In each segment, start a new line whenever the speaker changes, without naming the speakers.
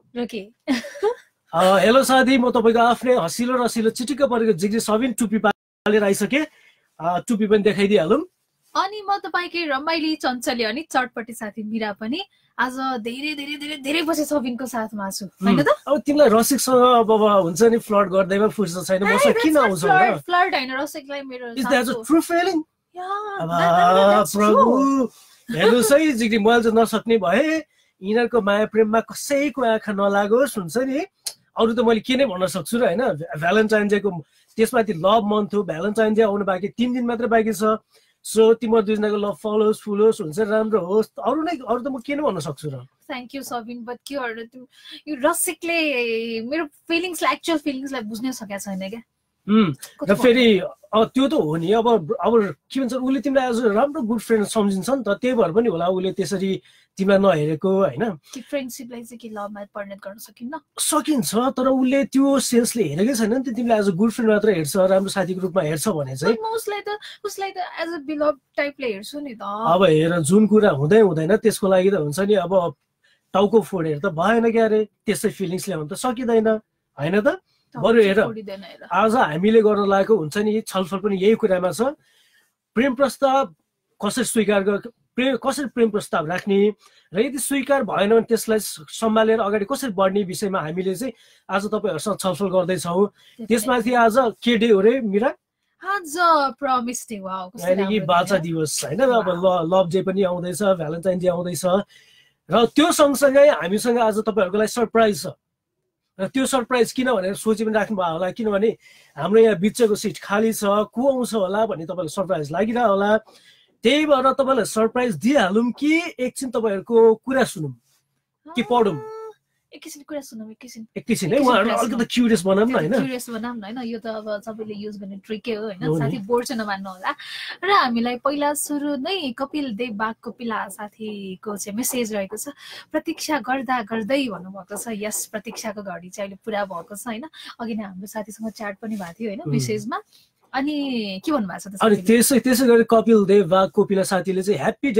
Okay
hello साथी, म तपाईँको आफ्नै हसिलो रसिलो चिटिक्क परेको जिग्री सबिन टुपी पालेर आइसकेँ। टुपी पनि देखाइदिइहालौँ।
अनि म तपाईँकै रमाइली चञ्चली अनि चटपटी साथी मिरा पनि आज धेरै धेरै धेरै धेरै पछि सबिनको साथमा छु हैन त।
अब तिमीलाई रसिकसँग अब हुन्छ नि फ्लर्ट गर्दैमा फुर्सद छैन, मसँग किन आउँछौ र?
फ्लर्ट हैन, रसिकलाई मेरो
is that a true feeling?
that's
प्रभु
true.
हेर्नुहोस् है जिग्री, मैले चाहिँ नसक्ने भए। यिनीहरूको माया प्रेममा कसैको आँखा नलागोस्, हुन्छ नि। अरू त मैले के नै भन्न सक्छु र होइन। भ्यालेन्टाइन डेको त्यसमाथि लभ मन्थ हो, भ्यालेन्टाइन डे आउनु बाँकी 3 दिन मात्रै बाँकी छ। सो तिम्रो दुईजनाको लभ फलोस् फुलोस्, हुन्छ राम्रो होस्। अरू त म के नै भन्न सक्छु र।
थ्याङ्क यू सबिन, बट के गर्नु यो रसिकले मेरो फिलिङ्सलाई एक्चुअल फिलिङ्सलाई बुझ्नै सकेको छैन क्या।
र फेरि त्यो त हो नि। अब के भन्छ, उसले तिमीलाई एज राम्रो गुड फ्रेन्ड सम्झिन्छ नि त, त्यही भएर पनि होला उसले त्यसरी तिमीलाई नहेरेको होइन।
फ्रेन्डसिपलाई चाहिँ के लभमा परिणत गर्न सकिन्न?
सकिन्छ, तर उसले त्यो सेन्सले हेरेकै छैन नि त। तिमीलाई एज अ गुड फ्रेन्ड मात्र हेर्छ, राम्रो साथीको रूपमा हेर्छ भने चाहिँ।
उसलाई त एज अ बिलभ टाइपले हेर्छु नि त।
अब हेर, जुन कुरा हुँदैन त्यसको लागि त हुन्छ नि। अब टाउको फोडेर त भएन क्या अरे, त्यसै फिलिङ्स ल्याउनु त सकिँदैन होइन त। बरु हेर, आज हामीले गर्न लागेको हुन्छ नि छलफल पनि यही कुरामा छ। प्रेम प्रस्ताव कसरी स्वीकार कसरी प्रेम प्रस्ताव राख्ने, र यदि स्वीकार भएन भने त्यसलाई सम्हालेर अगाडि कसरी बढ्ने विषयमा हामीले चाहिँ आज तपाईँहरूसँग छलफल गर्दैछौँ। त्यसमाथि आज के डे हो रे मिरा?
आज प्रमिस डे। वाउ,
यानी कि बाचा दिवस होइन। अब लभ डे पनि आउँदैछ, भ्यालेन्टाइन डे आउँदैछ, र त्यो सँगसँगै हामीसँग आज तपाईँहरूको लागि सरप्राइज छ। र त्यो सरप्राइज किन भनेर सोची पनि राख्नुभयो होला, किनभने हाम्रो यहाँ बिचको सिट खाली छ, को आउँछ होला भन्ने तपाईँलाई सरप्राइज लागिरह होला। त्यही भएर तपाईँलाई सरप्राइज दिइहालौँ कि एकछिन तपाईँहरूको कुरा सुनौँ कि पढौँ?
एकैछिन कुरा सुनौँ, एकैछिन
है। उहाँहरूलाई अलिकति क्युरियस बनाऊँ न होइन।
क्युरियस बनाऊँ न होइन। यो त अब सबैले युज गर्ने ट्रिकै हो होइन। साथी बोर्ड चाहिँ नमान्नु होला। र हामीलाई पहिला सुरु नै कपिल देव बाग कपिला साथीको चाहिँ मेसेज रहेको छ। प्रतीक्षा गर्दा गर्दै भन्नुभएको छ। यस, प्रतीक्षाको घडी चाहिँ अहिले पुरा भएको छ होइन। अघि नै हाम्रो साथीसँग च्याट पनि भएको थियो होइन मेसेजमा। अनि के भन्नुभएको छ त?
अनि त्यसै गरी कपिल देव बाग कपिला साथीले चाहिँ ह्याप्पी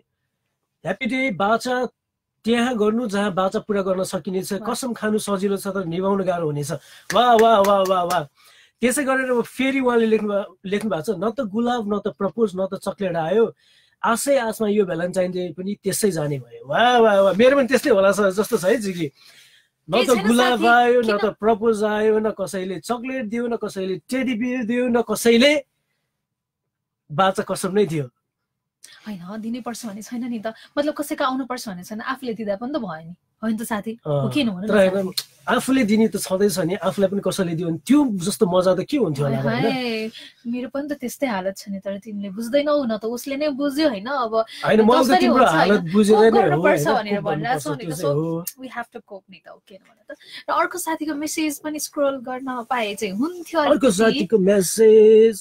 डे बाचा त्यहाँ गर्नु जहाँ बाचा पुरा गर्न सकिनेछ। कसम खानु सजिलो छ तर निभाउनु गाह्रो हुनेछ। वाह वाह वाह वाह वाह। त्यसै गरेर फेरि उहाँले लेख्नु भएको छ, न त गुलाब न त प्रपोज न त चक्लेट आयो, आशै आशमा यो भ्यालेन्टाइन डे पनि त्यसै जाने भयो। वाह वाह वाह, मेरो पनि त्यस्तै होला जस्तो छ है जिग्री। न त गुलाब आयो न त प्रपोज आयो, न कसैले चक्लेट दियो, न कसैले टेडी बियर दियो, न कसैले बाचा कसम नै दियो।
होइन, दिनैपर्छ भन्ने छैन नि त। मतलब कसैको आउनु पर्छ भन्ने छैन, आफूले दिँदा पनि त भयो नि होइन त साथी? हो कि नभन्नु?
तर आफूले दिने त छँदैछ नि, आफूलाई पनि कसैले दियो भने त्यो जस्तो मजा त के हुन्थ्यो होला हैन?
मेरो पनि त त्यस्तै हालत छ नि, तर तिमीले बुझ्दैनौ न त, उसले नै बुझ्यो हैन। अब
हैन, मलाई त तिम्रो हालत बुझेर नै हो
पर्छ भनेर भनिरहेको छ नि त। So we have to cope नि त, ओके न भने त। र अर्को साथीको मेसेज पनि स्क्रोल गर्न पाए चाहिँ हुन्थ्यो।
अर्को साथीको मेसेज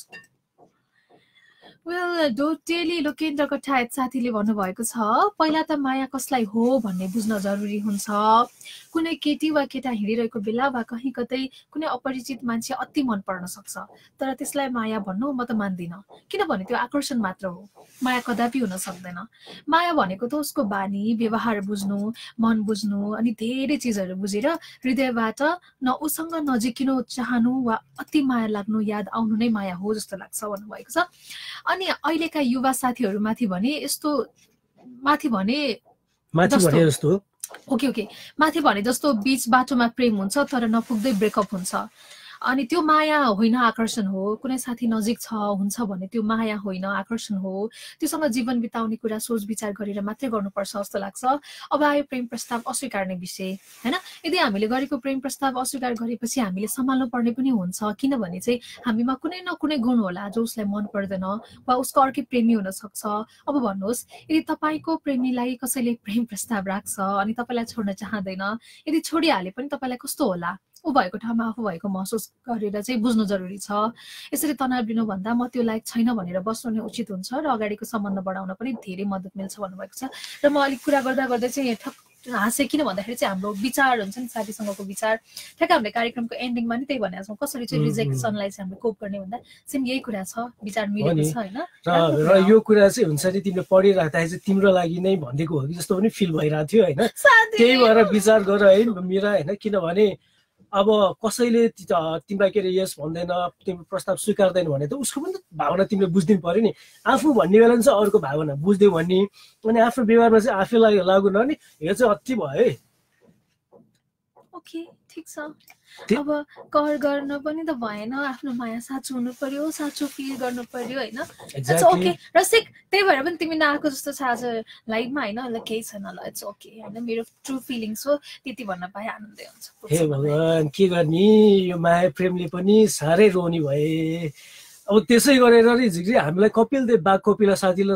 वेल, डोटेली लोकेन्द्र कठायत साथीले भन्नुभएको छ, पहिला त माया कसलाई हो भन्ने बुझ्न जरुरी हुन्छ। कुनै केटी वा केटा हिँडिरहेको बेला वा कहीँ कतै कुनै अपरिचित मान्छे अति मन पर्न सक्छ, तर त्यसलाई माया भन्नु म त मान्दिनँ, किनभने त्यो आकर्षण मात्र हो, माया कदापि हुन सक्दैन। माया भनेको त उसको बानी व्यवहार बुझ्नु, मन बुझ्नु अनि धेरै चिजहरू बुझेर हृदयबाट न उसँग नजिकिनु चाहनु वा अति माया लाग्नु, याद आउनु नै माया हो जस्तो लाग्छ भन्नुभएको छ। अनि अहिलेका युवा साथीहरूमाथि भने यस्तो माथि भने जस्तो ओके माथि भने जस्तो बीच बाटोमा प्रेम हुन्छ तर नपुग्दै ब्रेकअप हुन्छ। अनि त्यो माया होइन, आकर्षण हो। कुनै साथी नजिक छ हुन्छ भने त्यो माया होइन, आकर्षण हो। त्योसँग जीवन बिताउने कुरा सोच विचार गरेर मात्रै गर्नुपर्छ जस्तो लाग्छ। अब आयो प्रेम प्रस्ताव अस्वीकार्ने विषय हैन। यदि हामीले गरेको प्रेम प्रस्ताव अस्वीकार गरेपछि हामीले सम्हाल्नु पर्ने पनि हुन्छ, किनभने चाहिँ हामीमा कुनै न कुनै गुण होला जो उसलाई मन पर्दैन वा उसको अर्कै प्रेमी हुन सक्छ। अब भन्नुहोस्, यदि तपाईँको प्रेमीलाई कसैले प्रेम प्रस्ताव राख्छ अनि तपाईँलाई छोड्न चाहँदैन, यदि छोडिहाले पनि तपाईँलाई कस्तो होला? ऊ भएको ठाउँमा आफू भएको महसुस गरेर चाहिँ बुझ्नु जरुरी छ। यसरी तनाव लिनुभन्दा म त्यो लायक छैन भनेर बस्नु नै उचित हुन्छ र अगाडिको सम्बन्ध बढाउन पनि धेरै मद्दत मिल्छ भन्नुभएको छ। र म अलिक कुरा गर्दा गर्दै चाहिँ हाँसे किन भन्दाखेरि चाहिँ हाम्रो विचार हुन्छ नि साथीसँगको विचार ठ्याक्क हामीले कार्यक्रमको एन्डिङमा नि त्यही भनेको छौँ कसरी चाहिँ रिजेक्सनलाई चाहिँ हामीले कोप गर्ने भन्दा सेम यही कुरा छ विचार मिलेको छ होइन
र यो कुरा चाहिँ हुन्छ नि तिमीले पढिराख्दाखेरि चाहिँ तिम्रो लागि नै भनिदिएको हो कि जस्तो पनि फिल भइरहेको थियो होइन त्यही भएर विचार गर है मिरा होइन किनभने अब कसैले तिमीलाई के अरे यस भन्दैन तिम्रो प्रस्ताव स्वीकार्दैन भने त उसको पनि भावना तिमीले बुझिदिनु पर्यो नि आफू भन्ने बेला चाहिँ अरूको भावना बुझ्दियो भने अनि आफ्नो व्यवहारमा चाहिँ आफूलाई लागु नर्ने यो चाहिँ अति भयो है
ओके ठिक छ अब कर गर्न पनि त भएन आफ्नो माया साँचो हुनु पर्यो साँचो फिल गर्नु पर्यो होइन ओके रसिक त्यही भएर पनि तिमी नआएको जस्तो छ आज लाइभमा होइन ल केही छैन ल इट्स ओके होइन मेरो ट्रु फिलिङ्स हो त्यति भन्न पाए आनन्दै हुन्छ
हे भगवान् के गर्ने यो माया प्रेमले पनि साह्रै रोनी भए अब त्यसै गरेर नि झिक्री हामीलाई कपिल देव बा कोपिला साथीले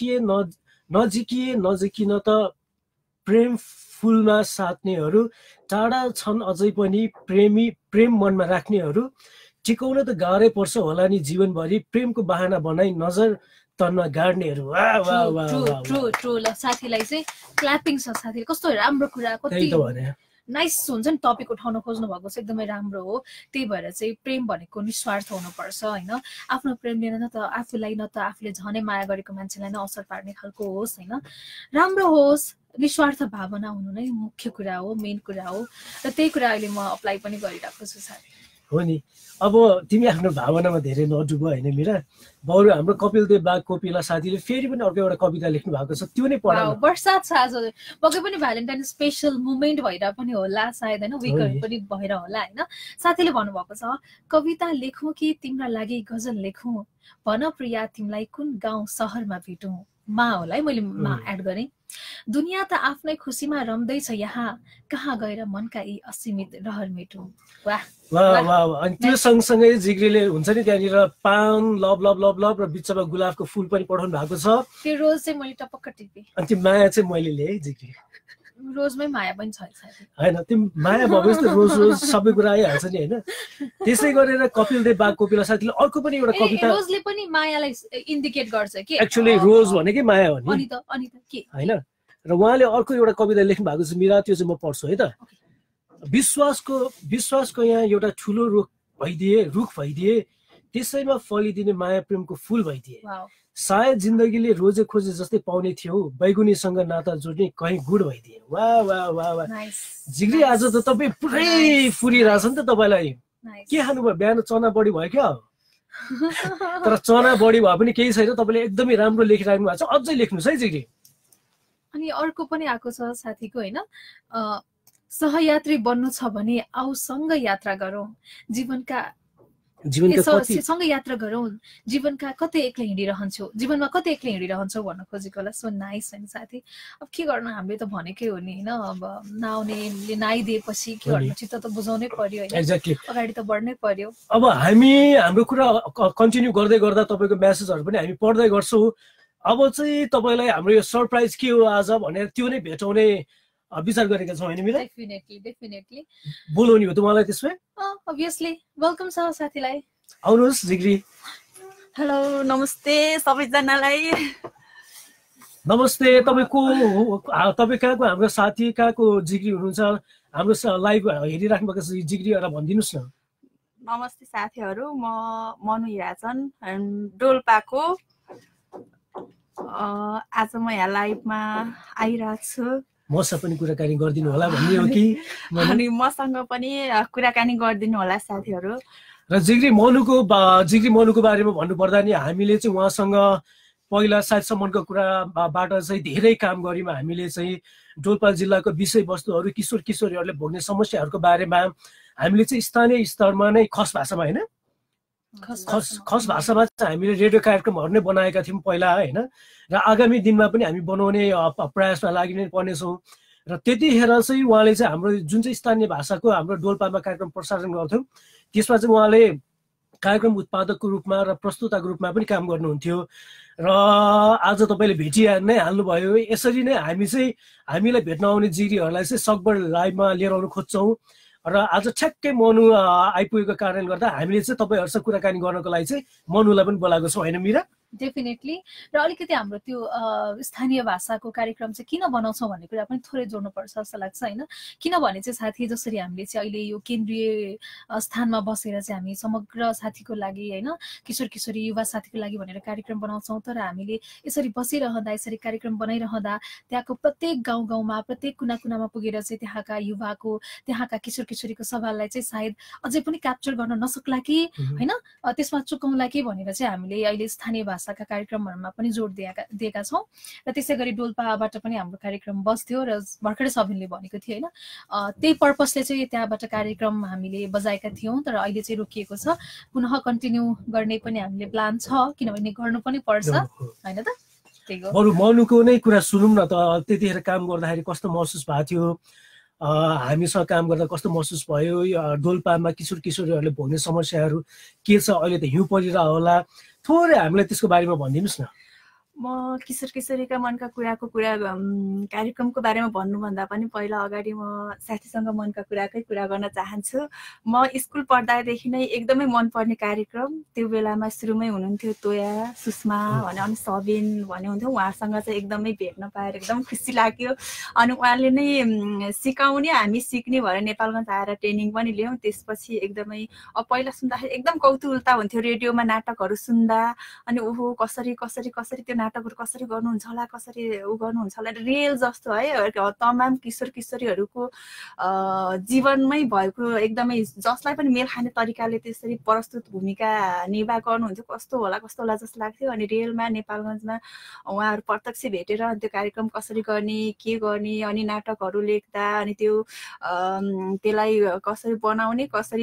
नजिकिन त प्रेम फुलमा साट्नेहरू टाढा छन् अझै पनि प्रेम मनमा राख्नेहरू टिकाउन त गाह्रै पर्छ होला नि जीवनभरि प्रेमको बहाना बनाई नजर तनमा गाड्नेहरू
ट्रु ल साथीलाई चाहिँ क्ल्यापिङ छ साथीले कस्तो राम्रो कुरा कति नाइस हुन्छ नि टपिक उठाउन खोज्नु भएको चाहिँ एकदमै राम्रो हो त्यही भएर चाहिँ प्रेम भनेको निस्वार्थ हुनुपर्छ होइन आफ्नो प्रेमले न त आफूलाई न त आफूले झनै माया गरेको मान्छेलाई नै असर पार्ने खालको होस् होइन राम्रो होस् निस्वार्थ भावना हुनु नै मुख्य कुरा हो मेन कुरा हो र त्यही कुरा अहिले म अप्लाई पनि गरिरहेको छु साथी
हो नि अब तिमी आफ्नो भावनामा धेरै नडुब होइन मिरा बरु हाम्रो कपिल देव बा कोपिला साथीले फेरि पनि अर्को एउटा कविता लेख्नु भएको छ त्यो नै पढाऊ
वर्षात छ आज पक्कै पनि भ्यालेन्टाइन स्पेशल मोमेन्ट भएर पनि होला सायद होइन विकहरू पनि भएर होला होइन साथीले भन्नुभएको छ कविता लेखौँ कि तिम्रा लागि गजल लेखौँ भन प्रिया तिमीलाई कुन गाउँ सहरमा भेटौँ मा होला है मैले मा एड गरेँ दुनियाँ त आफ्नै खुसीमा रम्दैछ यहाँ कहाँ गएर मनका यी असीमित रहर मेटौँ वाह
वाह वाह अनि त्यो सँगसँगै जिग्रीले हुन्छ नि त्यहाँनिर पान लभ लभ लभ लभ र बिचमा गुलाबको फुल पनि पठाउनु भएको छ
त्यो रोज चाहिँ मैले टपक्क टिपेँ
अनि त्यो माया चाहिँ मैले ल्याएँ जिग्री
रोजमै माया पनि छ
होइन त्यो माया भएपछि त रोज रोज सबै कुरा आइहाल्छ नि होइन त्यसै गरेर कपिल देव बा कोपिला साथीले अर्को पनि एउटा कविता
रोजले पनि मायालाई इन्डिकेट गर्छ कि
एक्चुअली रोज भनेकै माया हो नि
अनि त के
होइन र उहाँले अर्को एउटा कविता लेख्नु भएको छ मिरा त्यो चाहिँ म पढ्छु है त विश्वासको यहाँ एउटा ठुलो रुख भइदिए त्यसैमा फलिदिने माया प्रेमको फुल भइदिए सायद जिन्दगीले रोजे खोजे जस्तै पाउने थियो बैगुनीसँग नाता जोड्ने कहीँ गुड भइदिए वाह वाह वाह वाह जिग्री आज त तपाईँ पुरै फुरिरहेछ नि त तपाईँलाई के खानुभयो बिहान चना बढी भयो क्या तर चना बढी भए पनि केही छैन तपाईँले एकदमै राम्रो लेखिराख्नु भएको छ अझै लेख्नुहोस् है जिग्री
अनि अर्को पनि आएको छ साथीको होइन सहयात्री बन्नु छ भने आऊ सँग यात्रा गरौँ सँग यात्रा गरौँ जीवनका कतै एक्लै जीवनमा कतै एक्लै हिँडिरहन्छौ भन्न खोजेको होला सो नाइस होइन साथी अब के गर्नु हामीले त भनेकै हो नि होइन अब नआउनेले नआइदिएपछि के गर्नु चित्त त बुझाउनै पर्यो होइन अगाडि त बढ्नै पर्यो
अब हामी हाम्रो कुरा कन्टिन्यू गर्दै गर्दा तपाईँको म्यासेजहरू पनि हामी पढ्दै गर्छौँ अब चाहिँ तपाईँलाई हाम्रो यो सरप्राइज के हो आज भनेर त्यो नै भेटाउने विचार गरेका छौँ होइन मिला
डेफिनेटली
बोलाउने हो त मलाई त्यसमै
अभियसली वेलकम छ साथीलाई
आउनुहोस् जिग्री
हेलो नमस्ते सबैजनालाई
नमस्ते तपाईँ कहाँको हाम्रो साथी कहाँको जिग्री हुनुहुन्छ हाम्रो लाइभ हेरिराख्नु भएको छ जिग्री एउटा भनिदिनुहोस् न
नमस्ते साथीहरू म मनु हिराचन डोल्पाको आज म यहाँ लाइभमा आइरहेको छु
मसँग पनि कुराकानी गरिदिनु होला भन्ने हो कि
अनि मसँग पनि कुराकानी गरिदिनु होला साथीहरू
र जिग्री मनुको बारेमा भन्नुपर्दा नि हामीले चाहिँ उहाँसँग पहिला साथसम्मको कुराबाट चाहिँ धेरै काम गऱ्यौँ हामीले चाहिँ डोल्पा जिल्लाको विषयवस्तुहरू किशोरीहरूले भोग्ने समस्याहरूको बारेमा हामीले चाहिँ स्थानीय स्तरमा नै खस भाषामा होइन खस भाषामा चाहिँ हामीले रेडियो कार्यक्रमहरू नै बनाएका थियौँ पहिला होइन र आगामी दिनमा पनि हामी बनाउने प्रयासमा लागि नै पर्नेछौँ र त्यतिखेर चाहिँ उहाँले चाहिँ हाम्रो जुन चाहिँ स्थानीय भाषाको हाम्रो डोल्पामा कार्यक्रम प्रसारण गर्थ्यौँ त्यसमा चाहिँ उहाँले कार्यक्रम उत्पादकको रूपमा र प्रस्तुताको रूपमा पनि काम गर्नुहुन्थ्यो र आज तपाईँले भेटिहाल्नै हाल्नुभयो यसरी नै हामीलाई भेट्न आउने जिग्रीहरूलाई चाहिँ सकभर लाइभमा लिएर आउन खोज्छौँ र आज ठ्याक्कै मनु आइपुगेको कारणले गर्दा हामीले चाहिँ तपाईँहरूसँग कुराकानी गर्नको लागि चाहिँ मनुलाई पनि बोलाएको छौँ होइन मिरा
डेफिनेटली। र अलिकति हाम्रो त्यो स्थानीय भाषाको कार्यक्रम चाहिँ किन बनाउँछौँ भन्ने कुरा पनि थोरै जोड्नुपर्छ जस्तो लाग्छ होइन। किनभने चाहिँ साथी जसरी हामीले चाहिँ अहिले यो केन्द्रीय स्थानमा बसेर चाहिँ हामी समग्र साथीको लागि होइन, किशोर किशोरी युवा साथीको लागि भनेर कार्यक्रम बनाउँछौँ, तर हामीले यसरी बसिरहँदा यसरी कार्यक्रम बनाइरहँदा त्यहाँको प्रत्येक गाउँ गाउँमा प्रत्येक कुना कुनामा पुगेर चाहिँ त्यहाँका युवाको त्यहाँका किशोर किशोरीको सवाललाई चाहिँ सायद अझै पनि क्याप्चर गर्न नसक्ला कि होइन, त्यसमा चुकाउँला कि भनेर चाहिँ हामीले अहिले स्थानीय भाषाका कार्यक्रमहरूमा पनि जोड दिएका छौँ। र त्यसै गरी डोल्पाबाट पनि हाम्रो कार्यक्रम बस्थ्यो र भर्खरै सबिनले भनेको थियो होइन, त्यही पर्पसले चाहिँ त्यहाँबाट कार्यक्रम हामीले बजाएका थियौँ, तर अहिले चाहिँ रोकिएको छ। पुनः कन्टिन्यू गर्ने पनि हामीले प्लान छ, किनभने गर्नु पनि पर्छ होइन त।
बरु मनुको नै कुरा सुनौँ न त। त्यतिखेर काम गर्दाखेरि कस्तो महसुस भएको थियो, हामीसँग काम गर्दा कस्तो महसुस भयो, डोल्पामा किशोर किशोरीहरूले भोग्ने समस्याहरू के छ, अहिले त हिउँ परिरह होला, थोरै हामीलाई त्यसको बारेमा भनिदिनुहोस् न।
म किशोर किशोरीका मनका कुराको कार्यक्रमको बारेमा भन्नुभन्दा पनि पहिला अगाडि म साथीसँग मनका कुरा गर्न चाहन्छु। म स्कुल पढ्दादेखि नै एकदमै मनपर्ने कार्यक्रम त्यो बेलामा सुरुमै हुनुहुन्थ्यो तोया, सुषमा भने, अनि सबिन भन्ने हुन्थ्यो। उहाँसँग चाहिँ एकदमै भेट्न पाएर एकदम खुसी लाग्यो। अनि उहाँले नै सिकाउने, हामी सिक्ने भएर नेपालगञ्ज आएर ट्रेनिङ पनि लियौँ। त्यसपछि एकदमै पहिला सुन्दाखेरि एकदम कौतूहलता हुन्थ्यो रेडियोमा नाटकहरू सुन्दा। अनि ओहो कसरी कसरी कसरी त्यो नाटकहरू कसरी गर्नुहुन्छ होला, कसरी गर्नुहुन्छ होला, रियल जस्तो है। तमाम किशोर किशोरीहरूको जीवनमै भएको एकदमै जसलाई पनि मेल खाने तरिकाले त्यसरी प्रस्तुत भूमिका निर्वाह गर्नुहुन्थ्यो। कस्तो होला जस्तो लाग्थ्यो। अनि रियलमा नेपालगञ्जमा उहाँहरू प्रत्यक्ष भेटेर त्यो कार्यक्रम कसरी गर्ने, के गर्ने, अनि नाटकहरू लेख्दा अनि त्यसलाई कसरी बनाउने, कसरी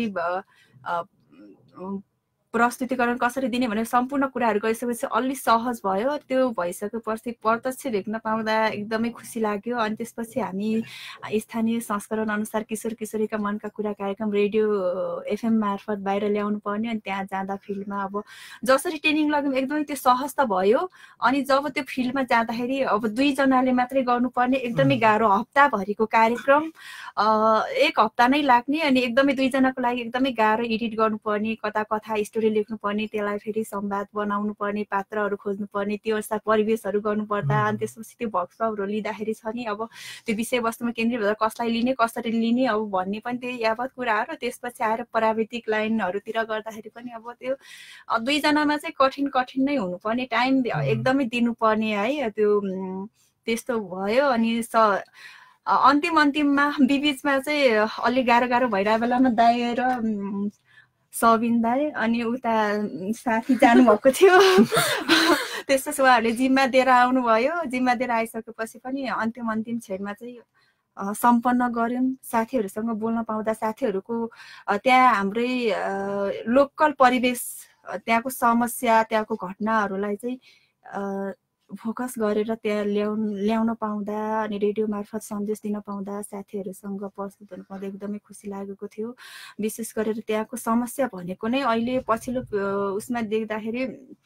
प्रस्तुतिकरण कसरी दिने भनेर सम्पूर्ण कुराहरू गरिसकेपछि अलि सहज भयो। त्यो भइसकेपछि प्रत्यक्ष भेट्न पाउँदा एकदमै खुसी लाग्यो। अनि त्यसपछि हामी स्थानीय संस्करण अनुसार किशोर किशोरीका मनका कुरा कार्यक्रम रेडियो एफएम मार्फत बाहिर ल्याउनु पर्ने। अनि त्यहाँ जाँदा फिल्डमा अब जसरी ट्रेनिङ लाग्यौँ एकदमै त्यो सहज त भयो। अनि जब त्यो फिल्डमा जाँदाखेरि अब 2 जनाले मात्रै गर्नुपर्ने एकदमै गाह्रो, हप्ताभरिको कार्यक्रम, 1 हप्ता नै लाग्ने। अनि एकदमै 2 जनाको लागि एकदमै गाह्रो, एडिट गर्नुपर्ने, कथा स्टोरी लेख्नु पर्ने, त्यसलाई फेरि संवाद बनाउनु पर्ने, पात्रहरू खोज्नु पर्ने, त्यो अनुसार परिवेशहरू गर्नुपर्दा अनि त्यसपछि त्यो भक्सहरू लिँदाखेरि छ नि अब त्यो विषयवस्तुमा केन्द्रित भएर कसलाई लिने, कसरी लिने अब भन्ने पनि त्यही यावत कुराहरू। त्यसपछि आएर प्राविधिक लाइनहरूतिर गर्दाखेरि पनि अब त्यो 2 जनामा चाहिँ कठिन नै हुनुपर्ने, टाइम एकदमै दिनुपर्ने है, त्यो त्यस्तो भयो। अनि अन्तिममा बिचमा चाहिँ अलि गाह्रो भइरहेको बेलामा दाइ र सबिन दाइ अनि उता साथी जानुभएको थियो। त्यसपछि उहाँहरूले जिम्मा दिएर आउनुभयो। जिम्मा दिएर आइसकेपछि पनि अन्तिम क्षणमा चाहिँ सम्पन्न गऱ्यौँ। साथीहरूसँग बोल्न पाउँदा साथीहरूको त्यहाँ हाम्रै लोकल परिवेश, त्यहाँको समस्या, त्यहाँको घटनाहरूलाई चाहिँ फोकस गरेर त्यहाँ ल्याउन पाउँदा अनि रेडियो मार्फत सन्देश दिन पाउँदा साथीहरूसँग प्रस्तुत हुन पाउँदा एकदमै खुसी लागेको थियो। विशेष गरेर त्यहाँको समस्या भनेको नै अहिले पछिल्लो उसमा देख्दाखेरि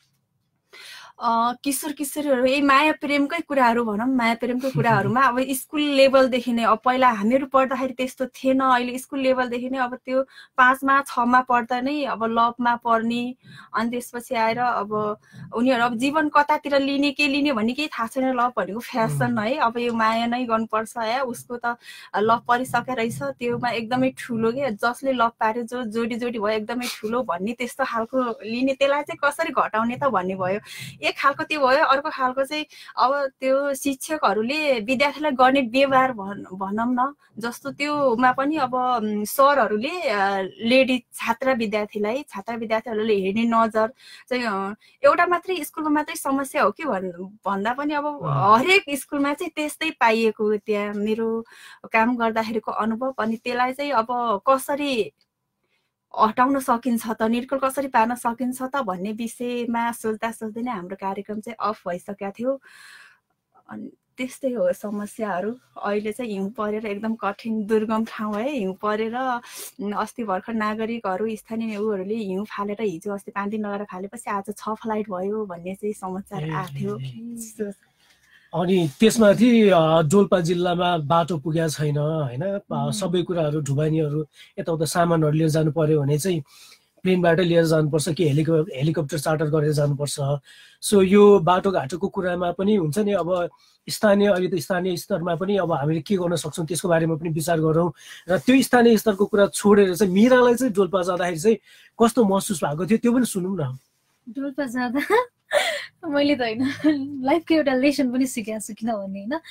किशोर किशोरीहरू यही माया प्रेमकै कुराहरू भनौँ, माया प्रेमकै कुराहरूमा अब स्कुल लेभलदेखि नै, अब पहिला हामीहरू पढ्दाखेरि त्यस्तो थिएन। अहिले स्कुल लेभलदेखि नै अब त्यो 5मा 6मा पढ्दा नै अब लभमा पर्ने। अनि त्यसपछि आएर अब उनीहरू अब जीवन कतातिर लिने, के लिने भन्ने केही थाहा छैन। लभ भनेको फ्यासन है, अब यो माया नै गर्नुपर्छ है, उसको त लभ परिसकेको रहेछ, त्योमा एकदमै ठुलो के जसले लभ पार्यो, जो जोडी भयो एकदमै ठुलो भन्ने त्यस्तो खालको लिने, त्यसलाई चाहिँ कसरी घटाउने त भन्ने भयो। एक खालको त्यो भयो। अर्को खालको चाहिँ अब त्यो शिक्षकहरूले विद्यार्थीलाई गर्ने व्यवहार भनौँ न, जस्तो त्योमा पनि अब सरहरूले लेडी छात्र विद्यार्थीहरूले हेर्ने नजर चाहिँ एउटा मात्रै स्कुलमा मात्रै समस्या हो कि भन्दा पनि अब हरेक स्कुलमा चाहिँ त्यस्तै पाइएको त्यहाँ मेरो काम गर्दाखेरिको अनुभव। अनि त्यसलाई चाहिँ अब कसरी हटाउन सकिन्छ त, निर्कुल कसरी पार्न सकिन्छ त भन्ने विषयमा सोच्दै नै हाम्रो कार्यक्रम चाहिँ अफ भइसकेको थियो। अनि त्यस्तै हो समस्याहरू। अहिले चाहिँ हिउँ परेर एकदम कठिन दुर्गम ठाउँ है, हिउँ परेर अस्ति भर्खर नागरिकहरू स्थानीय उहरूले हिउँ फालेर हिजो अस्ति 5 दिन लगाएर फालेपछि आज 6 फ्लाइट भयो भन्ने चाहिँ समाचार आएको थियो।
अनि त्यसमाथि डोल्पा जिल्लामा बाटो पुगेको छैन होइन, सबै कुराहरू ढुवानीहरू यताउता सामानहरू लिएर जानु पर्यो भने चाहिँ प्लेनबाट लिएर जानुपर्छ कि हेलिकप्टर चार्टर गरेर जानुपर्छ। सो यो बाटोघाटोको कुरामा पनि हुन्छ नि, अब अहिले त स्थानीय स्तरमा पनि अब हामीले के गर्न सक्छौँ त्यसको बारेमा पनि विचार गरौँ। र त्यो स्थानीय स्तरको कुरा छोडेर चाहिँ मिरालाई चाहिँ डोल्पा जाँदाखेरि चाहिँ कस्तो महसुस भएको थियो त्यो पनि सुनौँ न।
डोल्पा जाँदा मैले त होइन लाइफको एउटा लेसन पनि सिकेको छु, किनभने होइन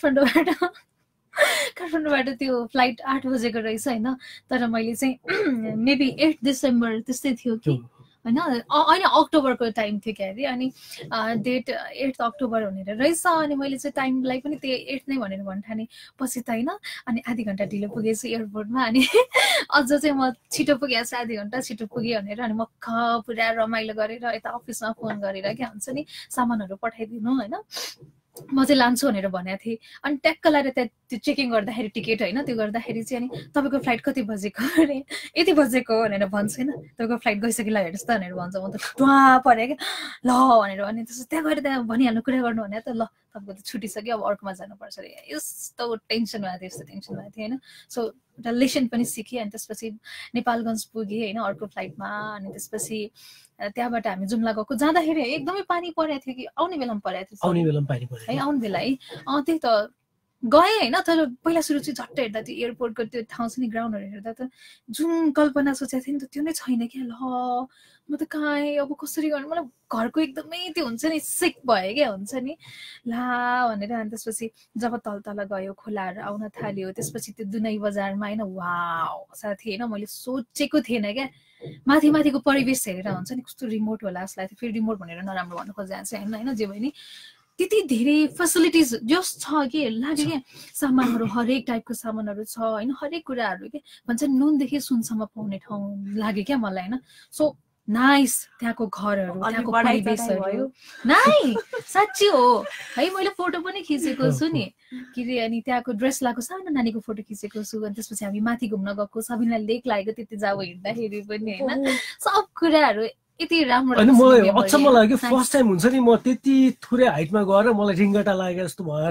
काठमाडौँबाट त्यो फ्लाइट 8 बजेको रहेछ होइन, तर मैले चाहिँ मेबी 8 डिसेम्बर त्यस्तै थियो कि होइन, अक्टोबरको टाइम थियो क्या अरे, अनि डेट 8 अक्टोबर भनेर रहेछ। अनि मैले चाहिँ टाइमलाई पनि त्यो 8 नै भनेर भन्ठाने पछि त होइन, अनि आधी घन्टा ढिलो पुगेछु एयरपोर्टमा। अनि अझ चाहिँ म छिटो पुगेको छु, आधी घन्टा छिटो पुगेँ भनेर। अनि मक्ख पुरा रमाइलो गरेर यता अफिसमा फोन गरेर क्या हुन्छ नि सामानहरू पठाइदिनु होइन, म चाहिँ लान्छु भनेर भनेको थिएँ। अनि ट्याक्क लगाएर त्यहाँ त्यो चेकिङ गर्दाखेरि टिकट होइन, त्यो गर्दाखेरि चाहिँ अनि तपाईँको फ्लाइट कति बजेको अरे, यति बजेको भनेर भन्छ होइन, तपाईँको फ्लाइट गइसकेला हेर्नुहोस् त भनेर भन्छ। म त टुवा पऱ्यो क्या ल भनेर, अनि त्यसो त्यहाँ गएर त्यहाँ भनिहाल्नु कुरा गर्नु भने त ल तपाईँको त छुटिसक्यो अब अर्कोमा जानुपर्छ अरे, यस्तो टेन्सन भएको थियो, यस्तो टेन्सन भएको थियो होइन। सो एउटा लेसन पनि सिकेँ। अनि त्यसपछि नेपालगञ्ज पुगेँ होइन अर्को फ्लाइटमा। अनि त्यसपछि त्यहाँबाट हामी जुम्ला गएको, जाँदाखेरि एकदमै पानी परेको थियो कि आउने बेलामा परेको थियो,
आउने बेलामा पानी पऱ्यो
है आउने बेला है। त्यही त गएँ होइन, तर पहिला सुरु चाहिँ झट्ट हेर्दा त्यो एयरपोर्टको त्यो ठाउँ छ नि ग्राउन्डहरू हेर्दा त जुन कल्पना सोचेको थिएँ नि त त्यो नै छैन क्या। ल म त कहाँ अब कसरी गर्नु, मलाई घरको एकदमै त्यो हुन्छ नि सिक भयो क्या हुन्छ नि ला भनेर। अनि त्यसपछि जब तल गयो खोलाहरू आउन थाल्यो, त्यसपछि त्यो दुनै बजारमा होइन वाउ साथी होइन मैले सोचेको थिएन क्या। माथिको परिवेश हेरेर हुन्छ नि कस्तो रिमोट होला जस्तो लाग्थ्यो, फेरि रिमोट भनेर नराम्रो भन्नु खोजेको चाहिँ होइन, जे भयो नि त्यति धेरै फेसिलिटिज जस छ कि लाग्यो क्या। सामानहरू हरेक टाइपको सामानहरू छ होइन, हरेक कुराहरू के भन्छ नुनदेखि सुनसम्म पाउने ठाउँ लाग्यो क्या मलाई होइन। सो नाइस त्यहाँको घरहरू, त्यहाँको परिवेशहरू नाइ साँच्ची हो है। मैले फोटो पनि खिचेको छु नि के अरे, अनि त्यहाँको ड्रेस लगाएको सानो नानीको फोटो खिचेको छु। अनि त्यसपछि हामी माथि घुम्न गएको, सबैलाई लेक लागेको त्यति जाऊ हिँड्दाखेरि पनि होइन, सब कुराहरू यति राम्रो।
अनि मलाई अचम्म लाग्यो फर्स्ट टाइम हुन्छ नि म त्यति थोरै हाइटमा गएर मलाई रिङ्गटा लागेको जस्तो भएर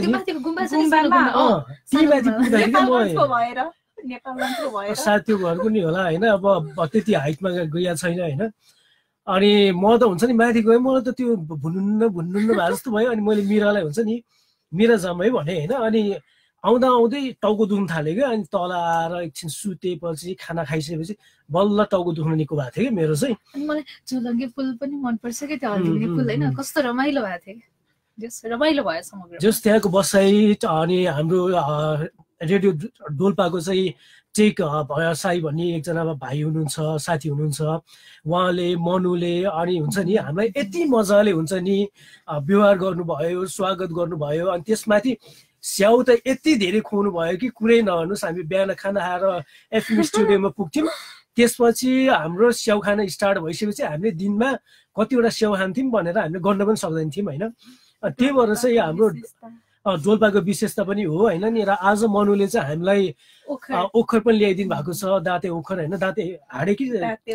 सायद त्यो घरको नि होला होइन, अब त्यति हाइटमा गइया छैन होइन। अनि म त हुन्छ नि माथि गएँ, मलाई त त्यो भुन्नुन्न भए जस्तो भयो। अनि मैले मिरालाई हुन्छ नि मिरा जाम है भने होइन, अनि आउँदै टाउको दुख्न थाल्यो क्या। अनि तल आएर एकछिन सुतेपछि खाना खाइसकेपछि बल्ल टाउको दुख्न निको भएको थियो कि मेरो चाहिँ।
अनि मलाई झोलङ्गे पुल पनि मनपर्छ कि त्यो हल्दिने पुल होइन, कस्तो रमाइलो भएको थियो कि, रमाइलो भयो समग्र।
जस त्यहाँको बसाइ अनि हाम्रो रेडियो डोल्पाको चाहिँ चेक साई भन्ने एकजना भाइ हुनुहुन्छ, साथी हुनुहुन्छ, उहाँले मनुले अनि हुन्छ नि हामीलाई यति मजाले हुन्छ नि व्यवहार गर्नुभयो, स्वागत गर्नुभयो। अनि त्यसमाथि स्याउ त यति धेरै खुवाउनु भयो कि कुरै नभन्नुहोस्। हामी बिहान खाना खाएर एफएम स्टुडियोमा पुग्थ्यौँ, त्यसपछि हाम्रो स्याउ खाना स्टार्ट भइसकेपछि हामीले दिनमा कतिवटा स्याउ खान्थ्यौँ भनेर हामीले गर्न पनि सक्दैन थियौँ होइन। त्यही भएर चाहिँ हाम्रो डोल्पाको विशेषता पनि हो होइन नि। र आज मनुले चाहिँ हामीलाई ओखर पनि ल्याइदिनु भएको छ, दाते ओखर होइन, दाते हाडे कि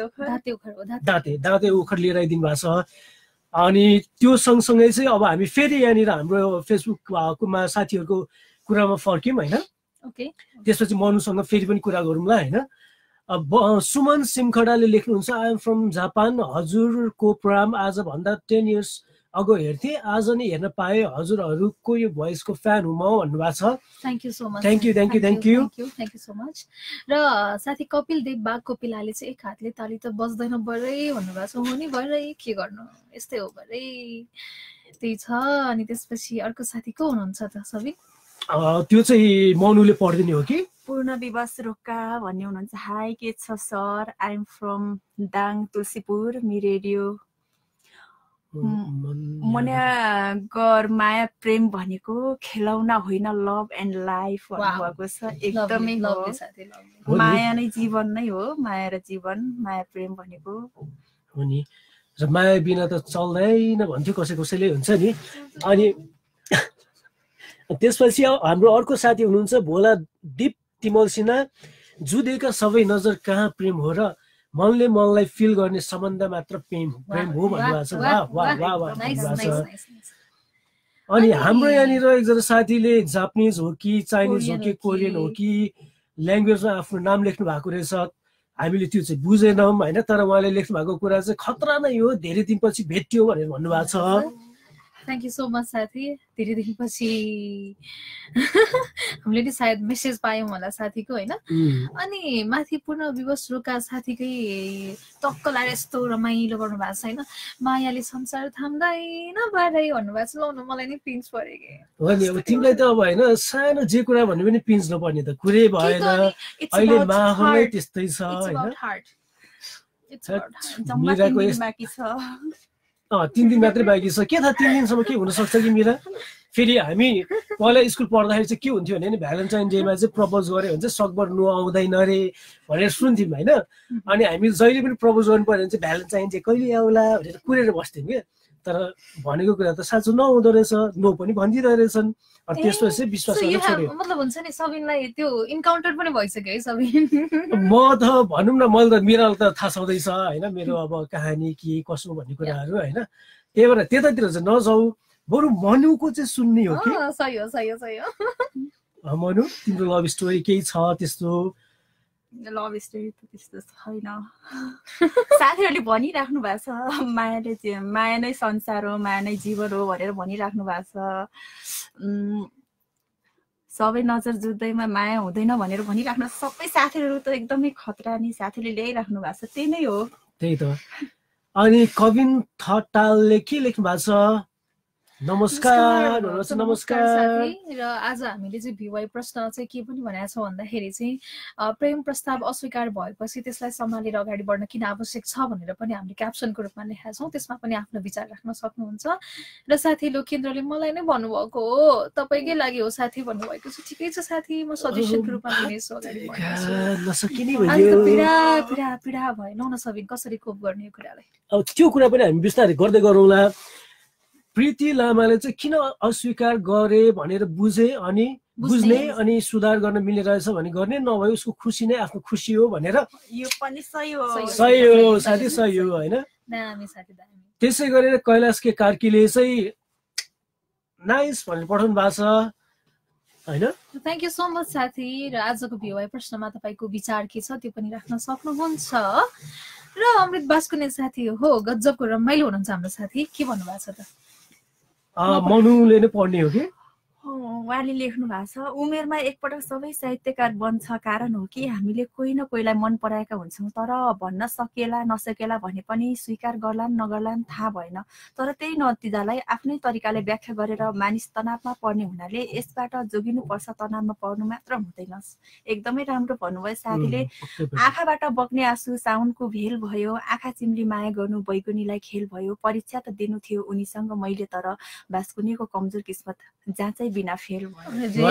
दाते ओखर लिएर आइदिनु भएको छ। अनि त्यो सँगसँगै चाहिँ अब हामी फेरि यहाँनिर हाम्रो फेसबुकमा साथीहरूको कुरामा फर्क्यौँ होइन। त्यसपछि मनुसँग फेरि पनि कुरा गरौँला होइन। सुमन सिमखडाले लेख्नुहुन्छ आई एम फ्रम जापान, हजुरको प्रोग्राम आजभन्दा 10 years अगो हेर्थेँ, आज नै हेर्न पाएँ, हजुरहरूको यो भोइसको फ्यान हुँ म भन्नुभएको छ।
Thank you so much.
Thank
you so much. र साथी कपिल देव बाग कोपिलाले चाहिँ एक हातले ताली त बज्दैन बरै भन्नुभएको छ, हो नि बरै के गर्नु यस्तै हो बरै त्यही छ। अनि त्यसपछि अर्को साथी को हुनुहुन्छ त सबै?
त्यो चाहिँ मनुले पढिदिने हो कि?
पूर्ण विवास रोक्का भन्ने हुनुहुन्छ। हाई के छ sir, I am from Dang Tulsipur, me radio manager माया प्रेम भनेको खेलौना होइन लभ एन्ड लाइफ भन्नुभएको छ। एकदमै माया नै जीवन नै हो, माया र जीवन, माया प्रेम भनेको
हो नि। र माया बिना त चल्दैन भन्थ्यो कसैले हुन्छ नि। अनि त्यसपछि हाम्रो अर्को साथी हुनुहुन्छ भोला दीप तिमल सिन्हा, जुदेका सबै नजर कहाँ प्रेम हो र मनले मनलाई फिल गर्ने सम्बन्ध मात्र प्रेम हो भन्नुभएको छ। अनि हाम्रो यहाँनिर एकजना साथीले जापानिज हो कि चाइनिज हो कि कोरियन हो कि ल्याङ्ग्वेजमा आफ्नो नाम लेख्नु भएको रहेछ, हामीले त्यो चाहिँ बुझेनौँ होइन, तर उहाँले लेख्नु भएको कुरा चाहिँ खतरा नै हो, धेरै दिनपछि भेटियो भनेर भन्नुभएको छ।
थ्याङ्क यू सो मच साथी। धेरै दिनपछि हामीले नि सायद मेसेज पायौँ होला साथीको होइन। अनि माथि पूर्ण विवश रोका साथीकै टक्क लाएर यस्तो रमाइलो गर्नु भएको छ होइन, मायाले संसार थाम्दैन बाह्रै भन्नुभएको छ। ल मलाई नि पिन्च पऱ्यो कि
हो नि। अब तिमीलाई त अब होइन सानो जे कुरा भन्यो भने पिन्च नपर्ने त कुरै भएन, अहिले माहौलै त्यस्तै छ होइन। 3 दिन मात्रै बाँकी छ, के थाहा 3 दिनसम्म के हुनसक्छ कि मिरा। फेरि हामी पहिला स्कुल पढ्दाखेरि चाहिँ के हुन्थ्यो भने नि भ्यालेन्टाइन डेमा चाहिँ प्रपोज गऱ्यो भने चाहिँ सकभर नु आउँदैन अरे भनेर सुन्थ्यौँ होइन। अनि हामी जहिले पनि प्रपोज गर्नु पर्यो भने चाहिँ भ्यालेन्टाइन डे कहिले आउला भनेर कुरेर बस्थ्यौँ क्या। तर भनेको कुरा त साँचो नहुँदो रहेछ, नो पनि भनिदिँदो रहेछन्। त्यसपछि विश्वास गर्न छोड्यो।
मतलब हुन्छ नि सबिनलाई त्यो इन्काउन्टर पनि भइसक्यो है सबिन।
म त भनौँ न, मैले त मिरालाई त थाहा छँदैछ होइन मेरो अब कहानी के कसो भन्ने कुराहरू होइन। त्यही भएर त्यतातिर चाहिँ नजाऊ, बरु मनुको चाहिँ सुन्ने हो कि।
सही हो सही हो सही हो।
मनु तिम्रो लभ स्टोरी केही छ त्यस्तो?
लभ स्टोरी त त्यस्तो छैन। साथीहरूले भनिराख्नु भएको छ मायाले चाहिँ माया नै संसार हो, माया नै जीवन हो भनेर भनिराख्नु भएको छ। सबै नजर जुत्दैमा माया हुँदैन भनेर भनिराख्नु। सबै साथीहरू त एकदमै खतरा नि साथीले ल्याइराख्नु भएको छ, त्यही नै हो।
त्यही त। अनि कविन ठटालले के लेख्नु भएको छ? नमस्कार
नमस्कार साथी। र आज हामीले चाहिँ भिवाई प्रश्न चाहिँ के पनि भनेको छौँ भन्दाखेरि चाहिँ प्रेम प्रस्ताव अस्वीकार भएपछि त्यसलाई सम्हालेर अगाडि बढ्न किन आवश्यक छ भनेर पनि हामीले क्याप्सनको रूपमा लेखेका छौँ। त्यसमा पनि आफ्नो विचार राख्न सक्नुहुन्छ। र साथी लोकेन्द्रले मलाई नै भन्नुभएको हो, तपाईँकै लागि हो साथी भन्नुभएको छ। ठिकै छ साथी, म सजेसनको रूपमा लिनेछु अगाडि बढ्नेछु। पीडा भयो नौ न सबिन, कसरी कोप गर्ने यो कुरालाई?
अब त्यो कुरा पनि हामी बिस्तारै गर्दै गरौँला। प्रीति लामाले चाहिँ किन अस्वीकार गरे भनेर बुझ्ने अनि सुधार गर्न मिल्ने रहेछ भने गर्ने, नभए उसको खुसी नै आफ्नो खुसी हो भनेर।
यो पनि सही हो।
सही हो साथी, सही हो होइन। त्यसै गरेर कैलाश के कार्कीले चाहिँ नाइस भनेर पठाउनु भएको छ होइन।
थ्याङ्क यू सो मच साथी। र आजको भिवाई प्रश्नमा तपाईँको विचार के छ त्यो पनि राख्न सक्नुहुन्छ। र अमृत बास्कुने साथी हो, गजबको रमाइलो हुनुहुन्छ हाम्रो साथी, के भन्नुभएको छ त?
मनुले नै पढ्ने हो कि?
उहाँले लेख्नु भएको छ उमेरमा एकपटक सबै साहित्यकार बन्छ कारण हो कि हामीले कोही न कोहीलाई मन पराएका हुन्छौँ, तर भन्न सकिएला नसकेला भने पनि स्वीकार गर्लान् नगर्लान् थाहा भएन। तर त्यही नतिजालाई आफ्नै तरिकाले व्याख्या गरेर मानिस तनावमा पर्ने हुनाले यसबाट जोगिनुपर्छ, तनावमा पर्नु मात्र हुँदैन। एकदमै राम्रो भन्नुभयो साथीले। आँखाबाट बग्ने आँसु साउनको भेल भयो, आँखा चिम्ली माया गर्नु बैगुनीलाई खेल भयो। परीक्षा त दिनु थियो उनीसँग मैले, तर बास्कुनीको कमजोर किस्मत जाँचै बिना फेल भयो।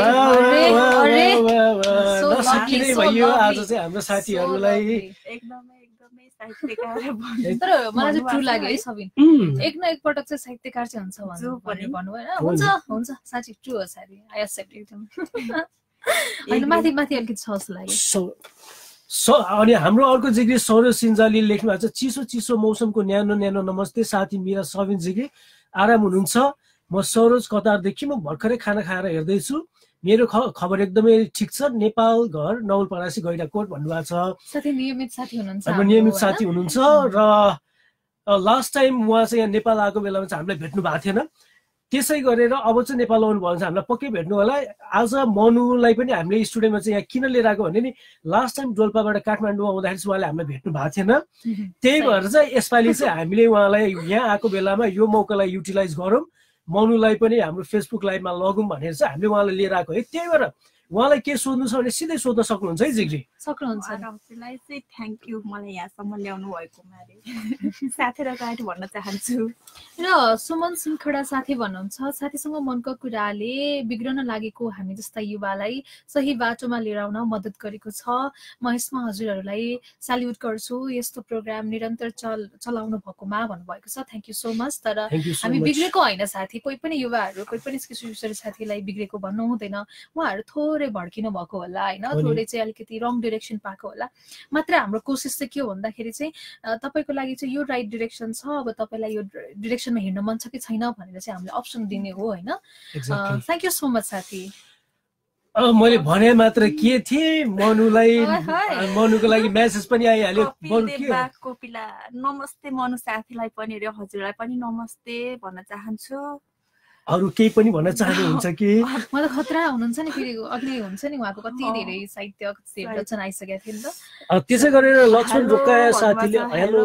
आज चाहिँ हाम्रो साथीहरूलाई
एकदमै साहित्यकार।
तर मलाई चाहिँ ट्रु लाग्यो है सबिन, एक न एकपटक चाहिँ साहित्यकार चाहिँ हुन्छ भन्नुभयो। हुन्छ साँच्ची ट्रु हो साथी, आई एक्सेप्ट एकदम। होइन माथि अलिकति छ जस्तो लाग्यो।
अनि हाम्रो अर्को जिग्री सौरभ सिन्जाली लेख्नु भएको छ, चिसो चिसो मौसमको न्यानो न्यानो नमस्ते साथी मिरा सबिन जिग्री, आराम हुनुहुन्छ? म सरोज कतारदेखि म भर्खरै खाना खाएर हेर्दैछु। मेरो खबर एकदमै ठिक छ। नेपाल घर नवलपरासी गैडाकोट भन्नुभएको छ।
साथी नियमित साथी हुनुहुन्छ,
हाम्रो नियमित साथी हुनुहुन्छ। र लास्ट टाइम उहाँ चाहिँ यहाँ नेपाल आएको बेलामा चाहिँ हामीलाई भेट्नु भएको थिएन। त्यसै गरेर अब चाहिँ नेपाल आउनु भयो भने चाहिँ हामीलाई पक्कै भेट्नु होला। आज मनुलाई पनि हामीले स्टुडियोमा चाहिँ यहाँ किन लिएर आएको भने नि लास्ट टाइम डोल्पाबाट काठमाडौँ आउँदाखेरि चाहिँ उहाँले हामीलाई भेट्नु भएको थिएन। त्यही भएर चाहिँ यसपालि चाहिँ हामीले उहाँलाई यहाँ आएको बेलामा यो मौकालाई युटिलाइज गरौँ, मनुलाई पनि हाम्रो फेसबुक लाइभमा लगौँ भनेर चाहिँ हामीले उहाँलाई लिएर आएको है। त्यही भएर उहाँलाई के सोध्नु छ भने सिधै सोध्न सक्नुहुन्छ है जिग्री।
सक्नुहुन्छ। चाहिँ थ्याङ्क यू मलाई यहाँसम्म ल्याउनु भएकोमा साथी र गाडी भन्न चाहन्छु।
र सुमन सिंहखडा साथी भन्नुहुन्छ, साथीसँग मनको कुराले बिग्रन लागेको हामी जस्ता युवालाई सही बाटोमा लिएर आउन मद्दत गरेको छ। म यसमा हजुरहरूलाई स्याल्युट गर्छु, यस्तो प्रोग्राम निरन्तर चलाउनु भएकोमा भन्नुभएको छ। Thank you so much. तर हामी बिग्रेको होइन साथी, कोही पनि युवाहरू कोही पनि किशोर साथीलाई बिग्रेको भन्नु हुँदैन। उहाँहरू थोरै भड्किनु भएको होला होइन, थोरै चाहिँ अलिकति रङ डिरेक्सन पाएको होला। मात्र हाम्रो कोसिस चाहिँ के हो भन्दाखेरि चाहिँ तपाईँको लागि चाहिँ यो राइट डिरेक्सन छ, अब तपाईँलाई यो डिरेक्सनमा हिँड्न मन छ कि छैन भनेर चाहिँ हामीले अप्सन दिने हो होइन। थ्याङ्क यू सो मच साथी।
मैले भने मात्र के थिएँ मनुलाई मनुको लागि मेसेज पनि आइहाल्यो
कोपिला नमस्ते मनु साथीलाई पनि र हजुरलाई पनि नमस्ते भन्न चाहन्छु
अरु केही पनि भन्न चाहनुहुन्छ कि
म त खतरा हुनुहुन्छ नि फेरि अघि हुन्छ नि उहाँको कति धेरै साहित्य रचना आइसकेको थियो नि त
त्यसै गरेर लक्ष्मण रोकाया साथीले हेलो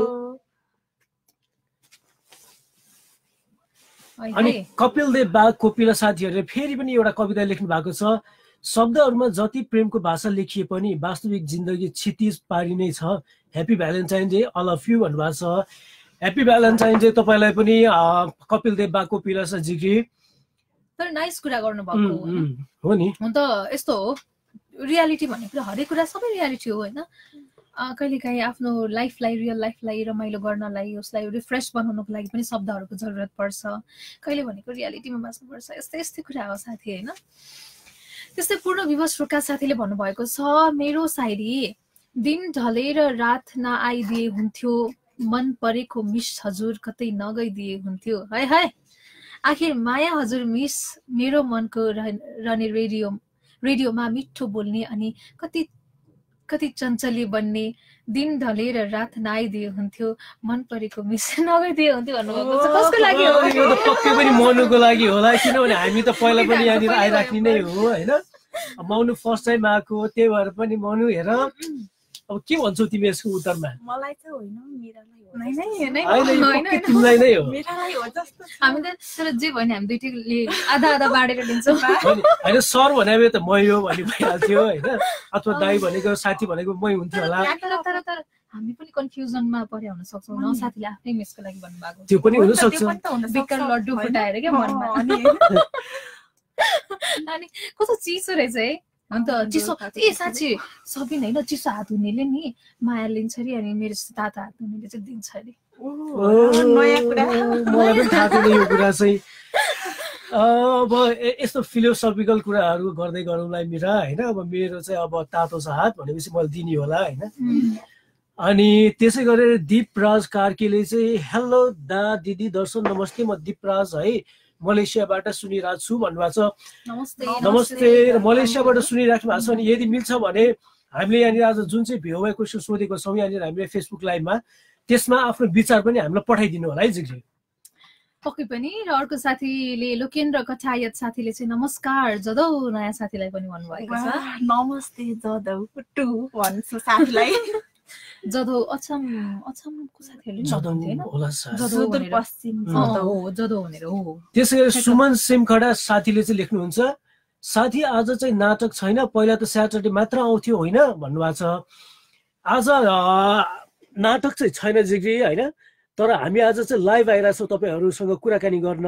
अनि कपिल देव बा कोपिला साथीहरूले फेरि पनि एउटा कविता लेख्नु भएको छ शब्दहरुमा जति प्रेमको भाषा लेखिए पनि वास्तविक जिन्दगी क्षितिज पारि नै छ happy Valentine day all of you भन्नुभएको छ ह्यापी भ्यालेन्टाइन डे तपाईलाई पनि कपिल देव बा कोपिला साथीजी
तर नाइस कुरा गर्नुभएको
हो नि
हुन त यस्तो हो रियालिटी भन्ने कुरा हरेक कुरा सबै रियालिटी हो हैन कहिलेकाहीँ आफ्नो लाइफलाई रियल लाइफलाई रमाइलो गर्नलाई उसलाई रिफ्रेश बनाउनको लागि पनि शब्दहरूको जरुरत पर्छ कहिले भनेको रियालिटीमा बाँच्नुपर्छ यस्तै यस्तै कुरा हो साथी हैन त्यस्तै पूर्ण विवश रोका साथीले भन्नुभएको छ मेरो शायरी दिन ढलेर रात नआइदिए हुन्थ्यो मन परेको मिस हजुर कतै नगइदिए हुन्थ्यो हाय हाय आखिर माया हजुर मिस मेरो मनको रहने रेडियोमा मिठो बोल्ने अनि कति चञ्चली बन्ने दिन ढलेर रात नआइदिए हुन्थ्यो मन परेको मिस नगइदिए हुन्थ्यो भन्नुभएको छ कसको लागि हो
यो त पक्कै पनि मनुको लागि होला किनभने हामी त पहिला पनि यहाँनिर आइराख्ने नै हो हैन मनु फर्स्ट टाइम आएको त्यही भएर पनि मनु हेर अब के भन्छौ तिमी यसको उत्तरमा
मलाई चाहिँ होइन मेरालाई
तिमीलाई नै हो
मेरालाई हो जस्तो
हामी त तर जे भने हामी दुईटैले आधा आधा बाडेर लिन्छौँ
हैन सर भने त मै हो भन्ने भइहाल्थ्यो हैन अथवा दाइ भनेको साथी भनेको मै हुन्थ्यो होला
तर हामी पनि कन्फ्युजनमा परे हुन सक्छौँ न साथीले आफ्नै मिसको लागि भन्नुभएको
त्यो पनि हुन सक्छ
बिकर लड्डु फुटाएर के मनमा अनि कस्तो चिसो रहेछ है अन्त चिसो ए साँच्ची सबिन हैन चिसो हात हुनेले नि माया लिन्छ अरे अनि मेरो तातो हात हुनेले चाहिँ दिन्छ अरे
नयाँ कुरा
मलाई पनि थाहा थिएन यो कुरा चाहिँ अब यस्तो फिलोसफिकल कुराहरू गर्दै गरौँला मिरा हैन अब मेरो चाहिँ अब तातो छ हात भनेपछि मैले दिने होला हैन अनि त्यसै गरेर दीपराज कार्कीले चाहिँ हेलो दा दिदी दर्शन नमस्ते म दीपराज है मलेसियाबाट सुनिरहेको छु भन्नुभएको छ नमस्ते मलेसियाबाट सुनिराख्नु भएको छ अनि यदि मिल्छ भने हामीले यहाँनिर आज जुन चाहिँ भिओवाई क्वेसन सोधेको छौँ यहाँनिर हामीले फेसबुक लाइभमा त्यसमा आफ्नो विचार पनि हामीलाई पठाइदिनु होला है जिग्री
पक्कै पनि र अर्को साथीले लोकेन्द्र कठायत साथीले चाहिँ नमस्कार जदौ नयाँ साथीलाई पनि भन्नुभएको छ
नमस्ते जदौ टु भन्छु साथीलाई
जदौ अछमको साथीहरुले
जदौ होला
सुदूरपश्चिम
जदौ भनेर हो
त्यसै गरी सुमन सिमखडा साथीले चाहिँ लेख्नुहुन्छ साथी आज चाहिँ नाटक छैन पहिला त स्याटरडे मात्र आउँथ्यो होइन भन्नुभएको छ आज नाटक चाहिँ छैन जिग्री हैन तर हामी आज चाहिँ लाइभ आइरहेछौँ तपाईहरुसँग कुराकानी गर्न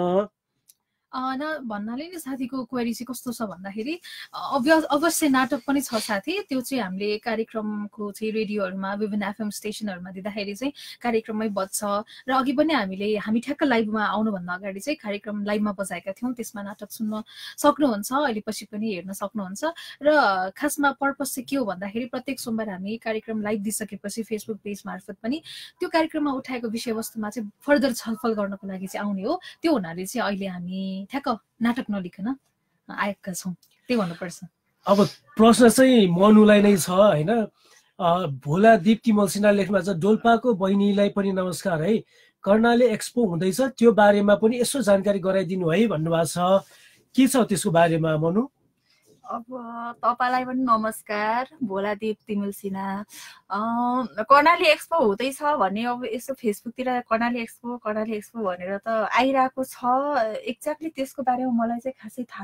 भन्नाले नि साथीको क्वेरी चाहिँ कस्तो छ भन्दाखेरि अवश्य नाटक पनि छ साथी त्यो चाहिँ हामीले कार्यक्रमको चाहिँ रेडियोहरूमा विभिन्न एफएम स्टेसनहरूमा दिँदाखेरि चाहिँ कार्यक्रममै बज्छ र अघि पनि हामी ठ्याक्क लाइभमा आउनुभन्दा अगाडि चाहिँ कार्यक्रम लाइभमा बजाएका थियौँ त्यसमा नाटक सुन्न सक्नुहुन्छ अहिले पछि पनि हेर्न सक्नुहुन्छ र खासमा पर्पस चाहिँ के हो भन्दाखेरि प्रत्येक सोमबार हामी कार्यक्रम लाइभ दिइसकेपछि फेसबुक पेज मार्फत पनि त्यो कार्यक्रममा उठाएको विषयवस्तुमा चाहिँ फर्दर छलफल गर्नको लागि चाहिँ आउने हो त्यो हुनाले चाहिँ अहिले हामी ठ्याक्क नाटक नलिकन आएका छौँ त्यही भन्नुपर्छ
अब प्रश्न चाहिँ मनुलाई नै छ हैन भोला दीप्ति मल्सिना लेख्नु छ डोल्पाको बहिनीलाई पनि नमस्कार है कर्णाली एक्सपो हुँदैछ त्यो बारेमा पनि यसो जानकारी गराइदिनु है भन्नुभएको छ के छ त्यसको बारेमा मनु
अब तपाईलाई पनि नमस्कार भोला दीप्ति मल्सिना कर्णाली एक्सपो हुँदैछ भन्ने अब यसो फेसबुकतिर कर्णाली एक्सपो भनेर त आइरहेको छ एक्ज्याक्टली त्यसको बारेमा मलाई चाहिँ खासै थाहा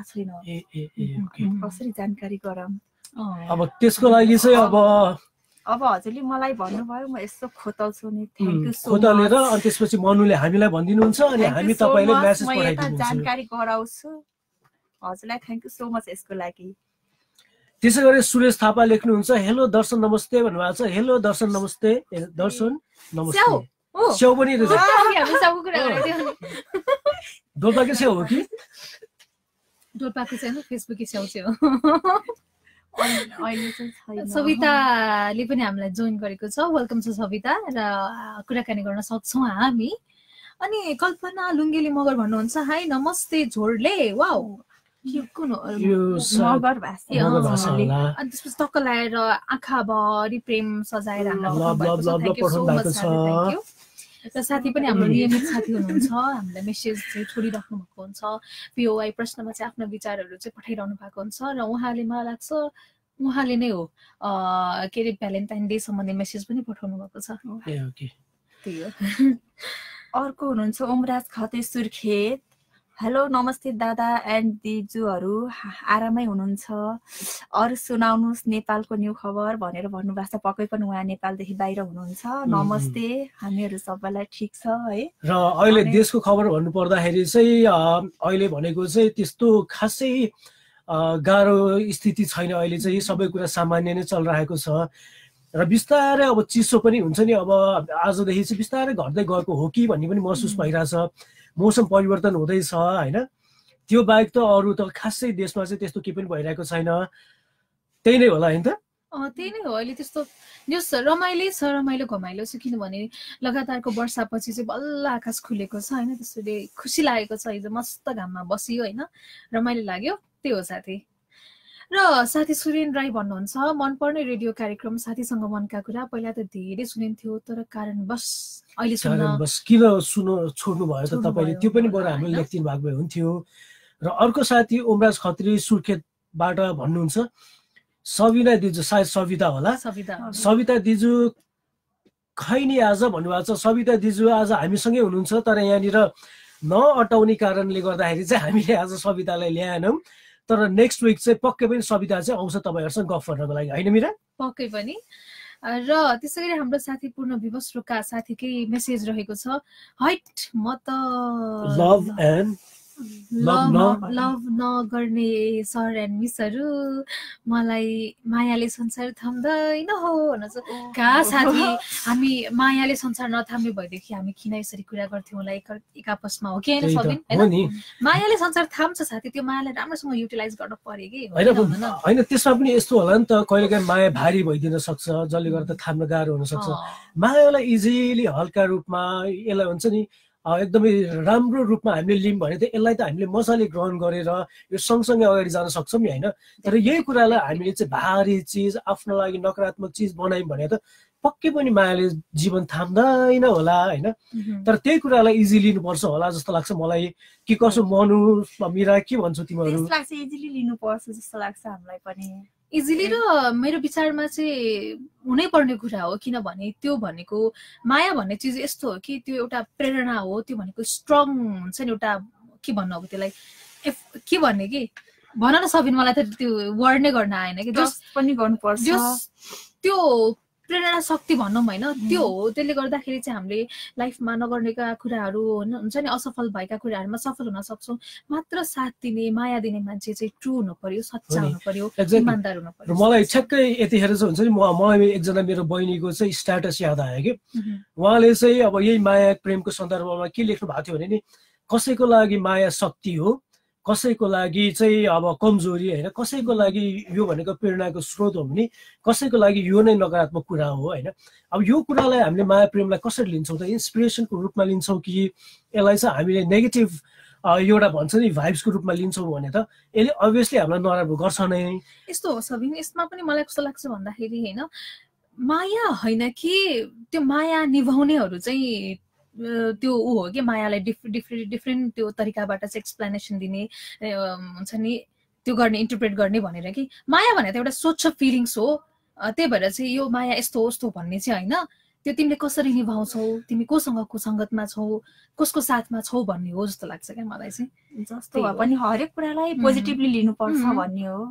छैन कसरी जानकारी गरौँ
अब त्यसको लागि चाहिँ
अब हजुरले मलाई भन्नुभयो म यसो खोतल्छु नि थ्यांक यू सो मच
खोतलेर अनि त्यसपछि मनुले हामीलाई भनिदिनुहुन्छ अनि हामी तपाईलाई मेसेज पठाइदिन्छौँ
जानकारी गराउँछु हजुरलाई थ्यांक यू सो मच यसको लागि
त्यसै गरी सुरेश थापा लेख्नुहुन्छ हेलो दर्शन नमस्ते भन्नुभएको छ हेलो दर्शन नमस्ते दर्शन नमस्ते स्याउ पनि डोल्पाकै स्याउ हो कि
डोल्पाकै छैन फेसबुकै स्याउ चाहिँ हो सविताले पनि हामीलाई जोइन गरेको छ वेलकम छ सविता र कुराकानी गर्न सक्छौँ हामी अनि कल्पना लुङ्गेली मगर भन्नुहुन्छ हाई नमस्ते झोडले वाउ कुन हो
यो
मगर भाषी
मगर भाषा होला।
अनि त्यसपछि टक्क लगाएर आँखाभरि प्रेम सजाएर हामीलाई
लभ लभ लभ लभ पठाउनु भएको छ।
Thank you. र साथी पनि हाम्रो नियमित साथी हुनुहुन्छ, हामीलाई मेसेज चाहिँ छोडिराख्नु भएको हुन्छ, पिओआई प्रश्नमा चाहिँ आफ्नो विचारहरू चाहिँ पठाइरहनु भएको हुन्छ र उहाँले मलाई लाग्छ उहाँले नै हो के अरे भ्यालेन्टाइन डे सम्बन्धी मेसेज पनि पठाउनु भएको छ। त्यही हो।
अर्को हुनुहुन्छ ओमराज खते सुर्खेत। हेलो नमस्ते दादा एन्ड दिजुहरू, आरामै हुनुहुन्छ? अरू सुनाउनुहोस् नेपालको न्यू खबर भनेर भन्नुभएको छ। पक्कै पनि उहाँ नेपालदेखि बाहिर हुनुहुन्छ। नमस्ते, हामीहरू सबैलाई ठिक छ है।
र अहिले देशको खबर भन्नु पर्दाखेरि चाहिँ अहिले भनेको चाहिँ त्यस्तो खासै गाह्रो स्थिति छैन। अहिले चाहिँ सबै कुरा सामान्य नै चलिरहेको छ र बिस्तारै अब चिसो पनि हुन्छ नि, अब आजदेखि चाहिँ बिस्तारै घट्दै गएको हो कि भन्ने पनि महसुस भइरहेछ। मौसम परिवर्तन हुँदैछ होइन, त्यो बाहेक त अरू त खासै देशमा चाहिँ त्यस्तो केही पनि भइरहेको छैन। त्यही नै होला होइन त?
त्यही नै हो। अहिले त्यस्तो जस रमाइलो छ, रमाइलो घमाइलो छ, किनभने लगातारको वर्षापछि चाहिँ बल्ल आकाश खुलेको छ होइन। त्यसैले खुसी लागेको छ। हिजो मस्त घाममा बसियो होइन, रमाइलो लाग्यो। त्यही हो साथी। र साथी सुरेन राई भन्नुहुन्छ मनपर्ने रेडियो कार्यक्रम साथीसँग मनका कुरा पहिला त धेरै सुनिन्थ्यो, तर कारणवश अहिले
किन छोड्नु भयो त तपाईँले, त्यो पनि बरु हामीले लेखिदिनु भएको भए हुन्थ्यो। र अर्को साथी ओमराज खत्री सुर्खेतबाट भन्नुहुन्छ सबिना दिजु, सायद सविता होला, सविता दिजु खै नि आज भन्नुभएको छ। सविता दिजु आज हामीसँगै हुनुहुन्छ, तर यहाँनिर नअटाउने कारणले गर्दाखेरि चाहिँ हामीले आज सवितालाई ल्याएनौँ। तर नेक्स्ट विक चाहिँ पक्कै पनि सविता चाहिँ आउँछ तपाईँहरूसँग गफ गर्नको लागि, होइन मिरा?
पक्कै पनि। र त्यसै गरी हाम्रो साथी पूर्ण विवस्त्रका साथीकै मेसेज रहेको छ, हैट म त लभ नगर्ने सर एन्ड मिसहरू, मलाई मायाले संसार थाम्दैन हो भन्छ। कहाँ साथी, हामी मायाले संसार नथाम्ने भएदेखि हामी किन यसरी कुरा गर्थ्यौँ होला एक आपसमा, हो कि होइन सबिन? मायाले संसार थाम्छ साथी, त्यो मायालाई राम्रोसँग युटिलाइज गर्न पर्यो कि
होइन। त्यसमा पनि यस्तो होला नि त, कहिलेकाहीँ माया भारी भइदिन सक्छ, जसले गर्दा थाम्न गाह्रो हुन सक्छ। मायालाई इजिली हल्का रूपमा यसलाई हुन्छ नि एकदमै राम्रो रूपमा हामीले लियौँ भने त यसलाई त हामीले मजाले ग्रहण गरेर यो सँगसँगै अगाडि जान सक्छौँ नि होइन। तर यही कुरालाई हामीले चाहिँ भारी चिज, आफ्नो लागि नकारात्मक चिज बनायौँ भने त पक्कै पनि मायाले जीवन थाम्दैन होला होइन। तर त्यही कुरालाई इजी लिनुपर्छ होला जस्तो लाग्छ मलाई। कि कसो मनु मिरा के भन्छौ तिमीहरू?
इजिली लिनुपर्छ जस्तो लाग्छ हामीलाई पनि।
इजिली र मेरो विचारमा चाहिँ हुनै पर्ने कुरा हो, किनभने त्यो भनेको माया भन्ने चिज यस्तो हो कि त्यो एउटा प्रेरणा हो। त्यो भनेको स्ट्रङ हुन्छ नि, एउटा के भन्नु अब त्यसलाई, के भन्ने कि भन न सबिन, मलाई त त्यो वर्ड नै गर्न आएन कि।
जस पनि गर्नुपर्छ,
त्यो प्रेरणा शक्ति भनौँ होइन, त्यो हो। त्यसले गर्दाखेरि चाहिँ हामीले लाइफमा नगर्नेका कुराहरू हुन्छ नि, असफल भएका कुराहरूमा सफल हुन सक्छौँ। मात्र साथ दिने, माया दिने मान्छे चाहिँ ट्रु हुनु पर्यो, सच्चा हुनु पर्यो, इमान्दार हुनु पर्यो।
मलाई ठ्याक्कै यतिखेर चाहिँ हुन्छ नि, मलाई एकजना मेरो बहिनीको चाहिँ स्ट्याटस याद आयो कि उहाँले चाहिँ अब यही माया प्रेमको सन्दर्भमा के लेख्नु भएको थियो भने नि, कसैको लागि माया शक्ति हो, कसैको लागि चाहिँ अब कमजोरी होइन, कसैको लागि यो भनेको प्रेरणाको स्रोत हो भने कसैको लागि यो नै नकारात्मक कुरा हो होइन। अब यो कुरालाई हामीले माया प्रेमलाई कसरी लिन्छौँ त? इन्सपिरेसनको रूपमा लिन्छौँ कि यसलाई चाहिँ हामीले नेगेटिभ एउटा भन्छ नि भाइब्सको रूपमा लिन्छौँ भने त यसले अभियसली हामीलाई नराम्रो गर्छ नै।
यस्तो हो सबिन, यसमा पनि मलाई कस्तो लाग्छ भन्दाखेरि होइन, माया होइन कि त्यो माया निभाउनेहरू चाहिँ त्यो ऊ हो कि मायालाई डिफ्रेन्ट त्यो तरिकाबाट चाहिँ एक्सप्लेनेसन दिने हुन्छ नि, त्यो गर्ने, इन्टरप्रेट गर्ने भनेर कि माया भने त एउटा स्वच्छ फिलिङ्स हो। त्यही भएर चाहिँ यो माया यस्तो हो यस्तो भन्ने चाहिँ होइन, त्यो तिमीले कसरी निभाउँछौ, तिमी कोसँगको सङ्गतमा छौ, कसको साथमा छौ भन्ने हो जस्तो लाग्छ क्या मलाई चाहिँ।
जस्तो पनि हरेक कुरालाई पोजिटिभली लिनुपर्छ भन्ने हो।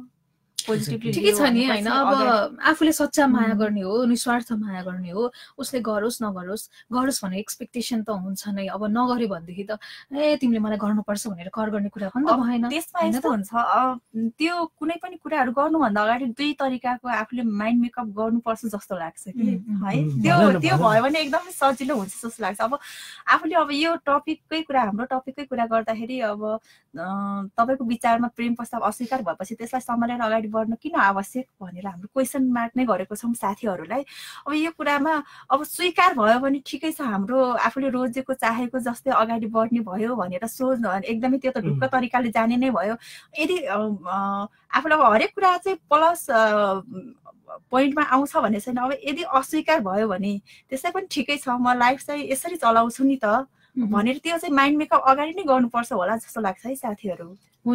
ठिकै छ नि होइन। अब आफूले सच्चा माया गर्ने हो, निस्वार्थ माया गर्ने हो, उसले गरोस् नगरोस्, गरोस् भने एक्सपेक्टेसन त हुन्छ नै। अब नगर्यो भनेदेखि त तिमीले मलाई गर्नुपर्छ भनेर कर गर्ने कुरा पनि त भएन।
त्यसमा यस्तो हुन्छ, त्यो कुनै पनि कुराहरू गर्नुभन्दा अगाडि दुई तरिकाको आफूले माइन्ड मेकअप गर्नुपर्छ जस्तो लाग्छ कि है। त्यो भयो भने एकदमै सजिलो हुन्छ जस्तो लाग्छ। अब आफूले अब यो टपिककै कुरा, हाम्रो टपिककै कुरा गर्दाखेरि अब तपाईँको विचारमा प्रेम प्रस्ताव अस्वीकार भएपछि त्यसलाई सम्हालेर अगाडि बढ्न किन आवश्यक भनेर हाम्रो क्वेसन मार्क नै गरेको छौँ साथीहरूलाई। अब यो कुरामा अब स्वीकार भयो भने ठिकै छ, हाम्रो आफूले रोजेको चाहेको जस्तै अगाडि बढ्ने भयो भनेर सोच्नु एकदमै त्यो त ढुक्क तरिकाले जाने नै भयो। यदि आफूलाई अब हरेक कुरा चाहिँ प्लस पोइन्टमा आउँछ भन्ने छैन। अब यदि अस्वीकार भयो भने त्यसै पनि ठिकै छ, म लाइफ चाहिँ यसरी चलाउँछु नि त भनेर त्यो चाहिँ माइन्ड मेकअप अगाडि नै गर्नुपर्छ होला जस्तो लाग्छ है साथीहरू।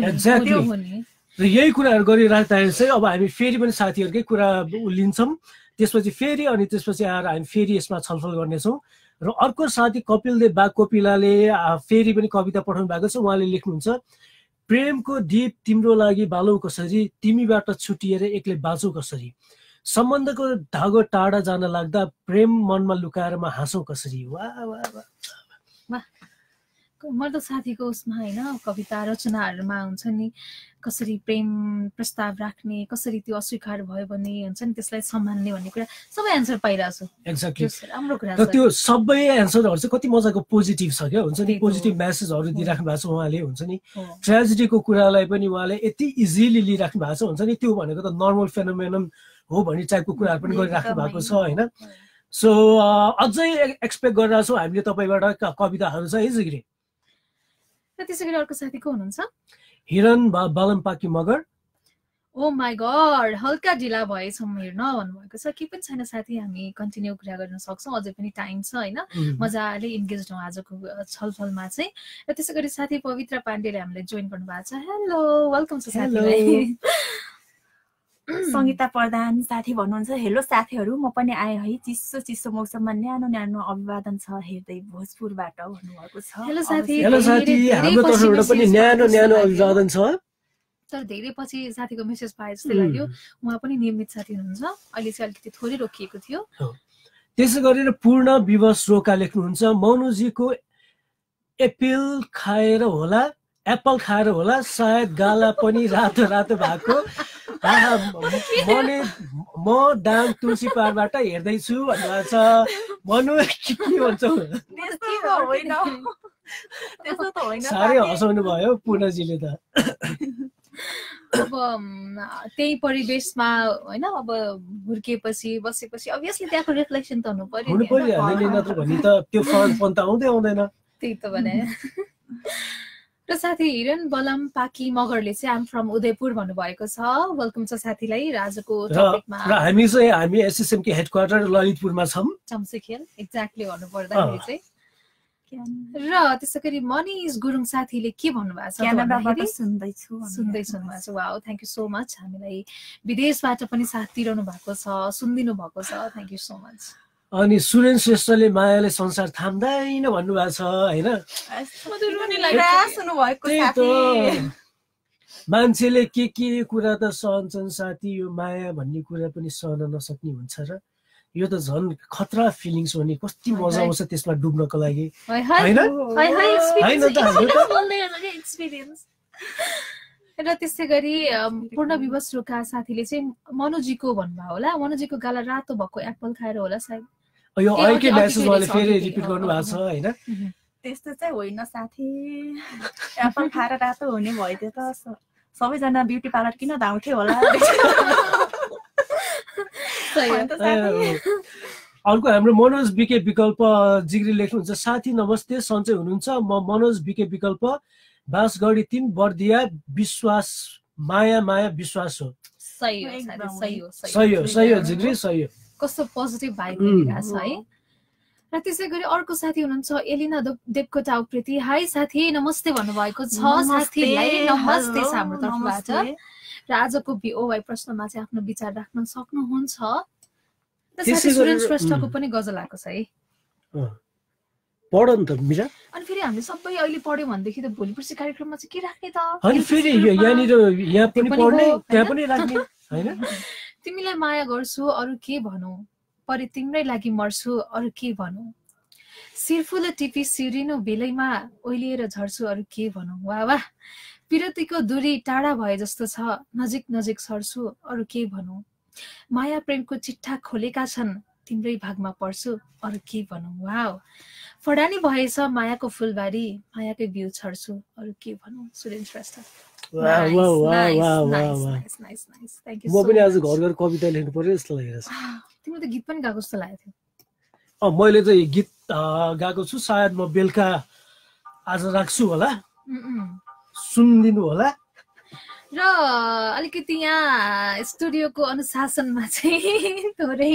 र यही कुराहरू गरिराख्दाखेरि चाहिँ अब हामी फेरि पनि साथीहरूकै कुरा लिन्छौँ, त्यसपछि फेरि अनि त्यसपछि आएर हामी फेरि यसमा छलफल गर्नेछौँ। र अर्को साथी कपिलदेव बा कोपिलाले फेरि पनि कविता पठाउनु भएको छ। उहाँले लेख्नुहुन्छ, प्रेमको दीप तिम्रो लागि बालौ कसरी, तिमीबाट छुटिएर एक्लै बाँचौ कसरी, सम्बन्धको धागो टाढा जान लाग्दा प्रेम मनमा लुकाएर म हाँसौँ कसरी। वाह वाह वाह
वाह, मर्द साथीको उसमा होइन कविता रचनाहरूमा हुन्छ नि कसरी प्रेम प्रस्ताव राख्ने, कसरी त्यो अस्वीकार भयो भने हुन्छ नि त्यसलाई सम्हाल्ने भन्ने कुरा सबै एन्सर पाइरहेको छु।
एक्ज्याक्टली,
राम्रो कुरा
र त्यो सबै एन्सरहरू चाहिँ कति मजाको पोजिटिभ छ क्या, हुन्छ नि पोजिटिभ मेसेजहरू दिइराख्नु भएको छ उहाँले। हुन्छ नि ट्रेजेडीको कुरालाई पनि उहाँले यति इजिली लिइराख्नु भएको छ। हुन्छ नि त्यो भनेको त नर्मल फेनोमेनन हो भन्ने टाइपको कुराहरू पनि गरिराख्नु भएको छ होइन। सो अझै एक्सपेक्ट गरिरहेको छौँ हामीले तपाईँबाट कविताहरू चाहिँ है जिग्री।
र त्यसै गरी अर्को साथी को हुनुहुन्छ?
Hiran Balampaki Magar.
Oh my god, हल्का ढिला भएछौँ हेर्न भन्नुभएको छ। के पनि छैन साथी, हामी कन्टिन्यू कुरा गर्न सक्छौँ, अझै पनि टाइम छ होइन। मजाले इन्गेज हौँ आजको छलफलमा चाहिँ। र त्यसै गरी साथी पवित्र पाण्डेले हामीलाई जोइन गर्नुभएको छ। हेलो, वेलकम छ साथीलाई।
सङ्गीता प्रधान साथी भन्नुहुन्छ, हेलो साथीहरू, म पनि आएँ है, चिसो चिसो मौसममा न्यानो न्यानो अभिवादन छ हेर्दै भोजपुरबाट भन्नुभएको छ।
हेलो साथी,
हेलो साथी, हाम्रो तर्फबाट पनि न्यानो न्यानो अभिवादन छ।
तर धेरै पछि साथीको मेसेज पाए जस्तै लाग्यो। उहाँ पनि नियमित साथी हुनुहुन्छ, अहिले चाहिँ अलिकति थोरै रोकिएको थियो।
त्यसै गरेर पूर्ण विवश रोका लेख्नुहुन्छ, मौनुजीको एप्पल खाएर होला सायद गाला पनि रातो रातो भएको। म दाङ तुलसी पाहाडबाट हेर्दैछु भन्नुभएको छ। मनु के भन्छौ? साह्रै हँसाउनु भयो पूर्णजीले त।
अब त्यही परिवेशमा होइन, अब हुर्किएपछि बसेपछि अभियसली त्यहाँको रिफ्लेक्सन त हुनु
पर्यो नत्र भने त त्यो फरकपन त आउँदैन।
त्यही त भने। र साथी हिरन बलम पाकी मगरले चाहिँ आम फ्रम उदयपुर भन्नुभएको छ। वेलकम छ साथीलाई आजको टपिकमा।
र हामी एसएसएम के हेडक्वार्टर ललितपुरमा छौँ,
चम्सेखेल एक्ज्याक्टली भन्नु पर्दाखेरि चाहिँ। र त्यसै गरी मनिष गुरुङ साथीले के भन्नुभएको छ? सुन्दैछु भएको छ। Wow, thank you so much. हामीलाई विदेशबाट पनि साथ दिइरहनु भएको छ, सुनिदिनु भएको छ, थ्याङ्क यू सो मच।
अनि सुरेन श्रेष्ठले मायाले संसार थाम्दैन भन्नुभएको छ होइन। मान्छेले के कुरा त सहन्छन् साथी, यो माया भन्ने कुरा पनि सहन नसक्ने हुन्छ र यो त झन् खतरा फिलिङ्स हो नि। कति मजा आउँछ त्यसमा डुब्नको लागि होइन।
र त्यसै गरी पूर्ण विवश रोका साथीले चाहिँ मनुजीको भन्नुभयो होला, मनुजीको गाला रातो भएको एप्पल खाएर होला सायद।
यो अहिलेकै मेसेज उहाँले फेरि रिपिट गर्नुभएको छ होइन।
त्यस्तो चाहिँ होइन साथी, एप्पल खाएर रातो हुने भइदियो त सबैजना ब्युटी पार्लर किन धाउँथे होला।
अर्को हाम्रो मनोज बिके विकल्प जिग्री लेख्नुहुन्छ, साथी नमस्ते, सन्चै हुनुहुन्छ? म मनोज बिके विकल्प, बाँसगढी 3 बर्दिया। विश्वास माया विश्वास हो।
सही
हो जिग्री, सही हो।
कस्तो पोजिटिभ भाइब दिइरहेको छ है। र त्यसै गरी अर्को साथी हुनुहुन्छ एलिना देवकोटा उप्रेती। हाई साथी नमस्ते भन्नुभएको छ। साथीलाई नमस्ते हाम्रो तर्फबाट। र आजको बिओवाई प्रश्नमा चाहिँ आफ्नो विचार राख्न सक्नुहुन्छ। साथी सुरेन श्रेष्ठको पनि गजल आएको छ है,
पढ नि त मिरा।
अनि फेरि हामीले सबै अहिले पढ्यौँ भनेदेखि त भोलि पर्सि कार्यक्रममा चाहिँ के राख्ने त?
अनि फेरि यहाँ पनि पढ्ने त्यहाँ पनि राख्ने होइन।
तिमीलाई माया गर्छु अरू के भनौँ, परे तिम्रै लागि मर्छु अरू के भनौँ, सिरफुल टिपी सिरिनु बेलैमा ओइलिएर झर्छु अरू के भनौँ। वाह वाह, विरतीको दूरी टाढा भए जस्तो छ, नजिक नजिक सर्छु अरू के भनौँ, माया प्रेमको चिट्ठा खोलेका छन्, तिम्रै भागमा पर्छु अरू के भनौँ। वाह, फडानी भएछ मायाको फुलबारी, मायाकै बिउ छर्छु अरू के भनौँ। सुरेन श्रेष्ठ।
वाह वाह वाह वाह वाह वाह
थ्याङ्क यू
म पनि आज घर घर कविता लेख्नु पर्यो जस्तो लागिरहेछ
तिमीले त गीत पनि गाएको जस्तो लागेको थियो
मैले चाहिँ गीत गाएको छु सायद म बेलुका आज राख्छु होला सुनिदिनु होला
र अलिकति यहाँ स्टुडियोको अनुशासनमा चाहिँ थोरै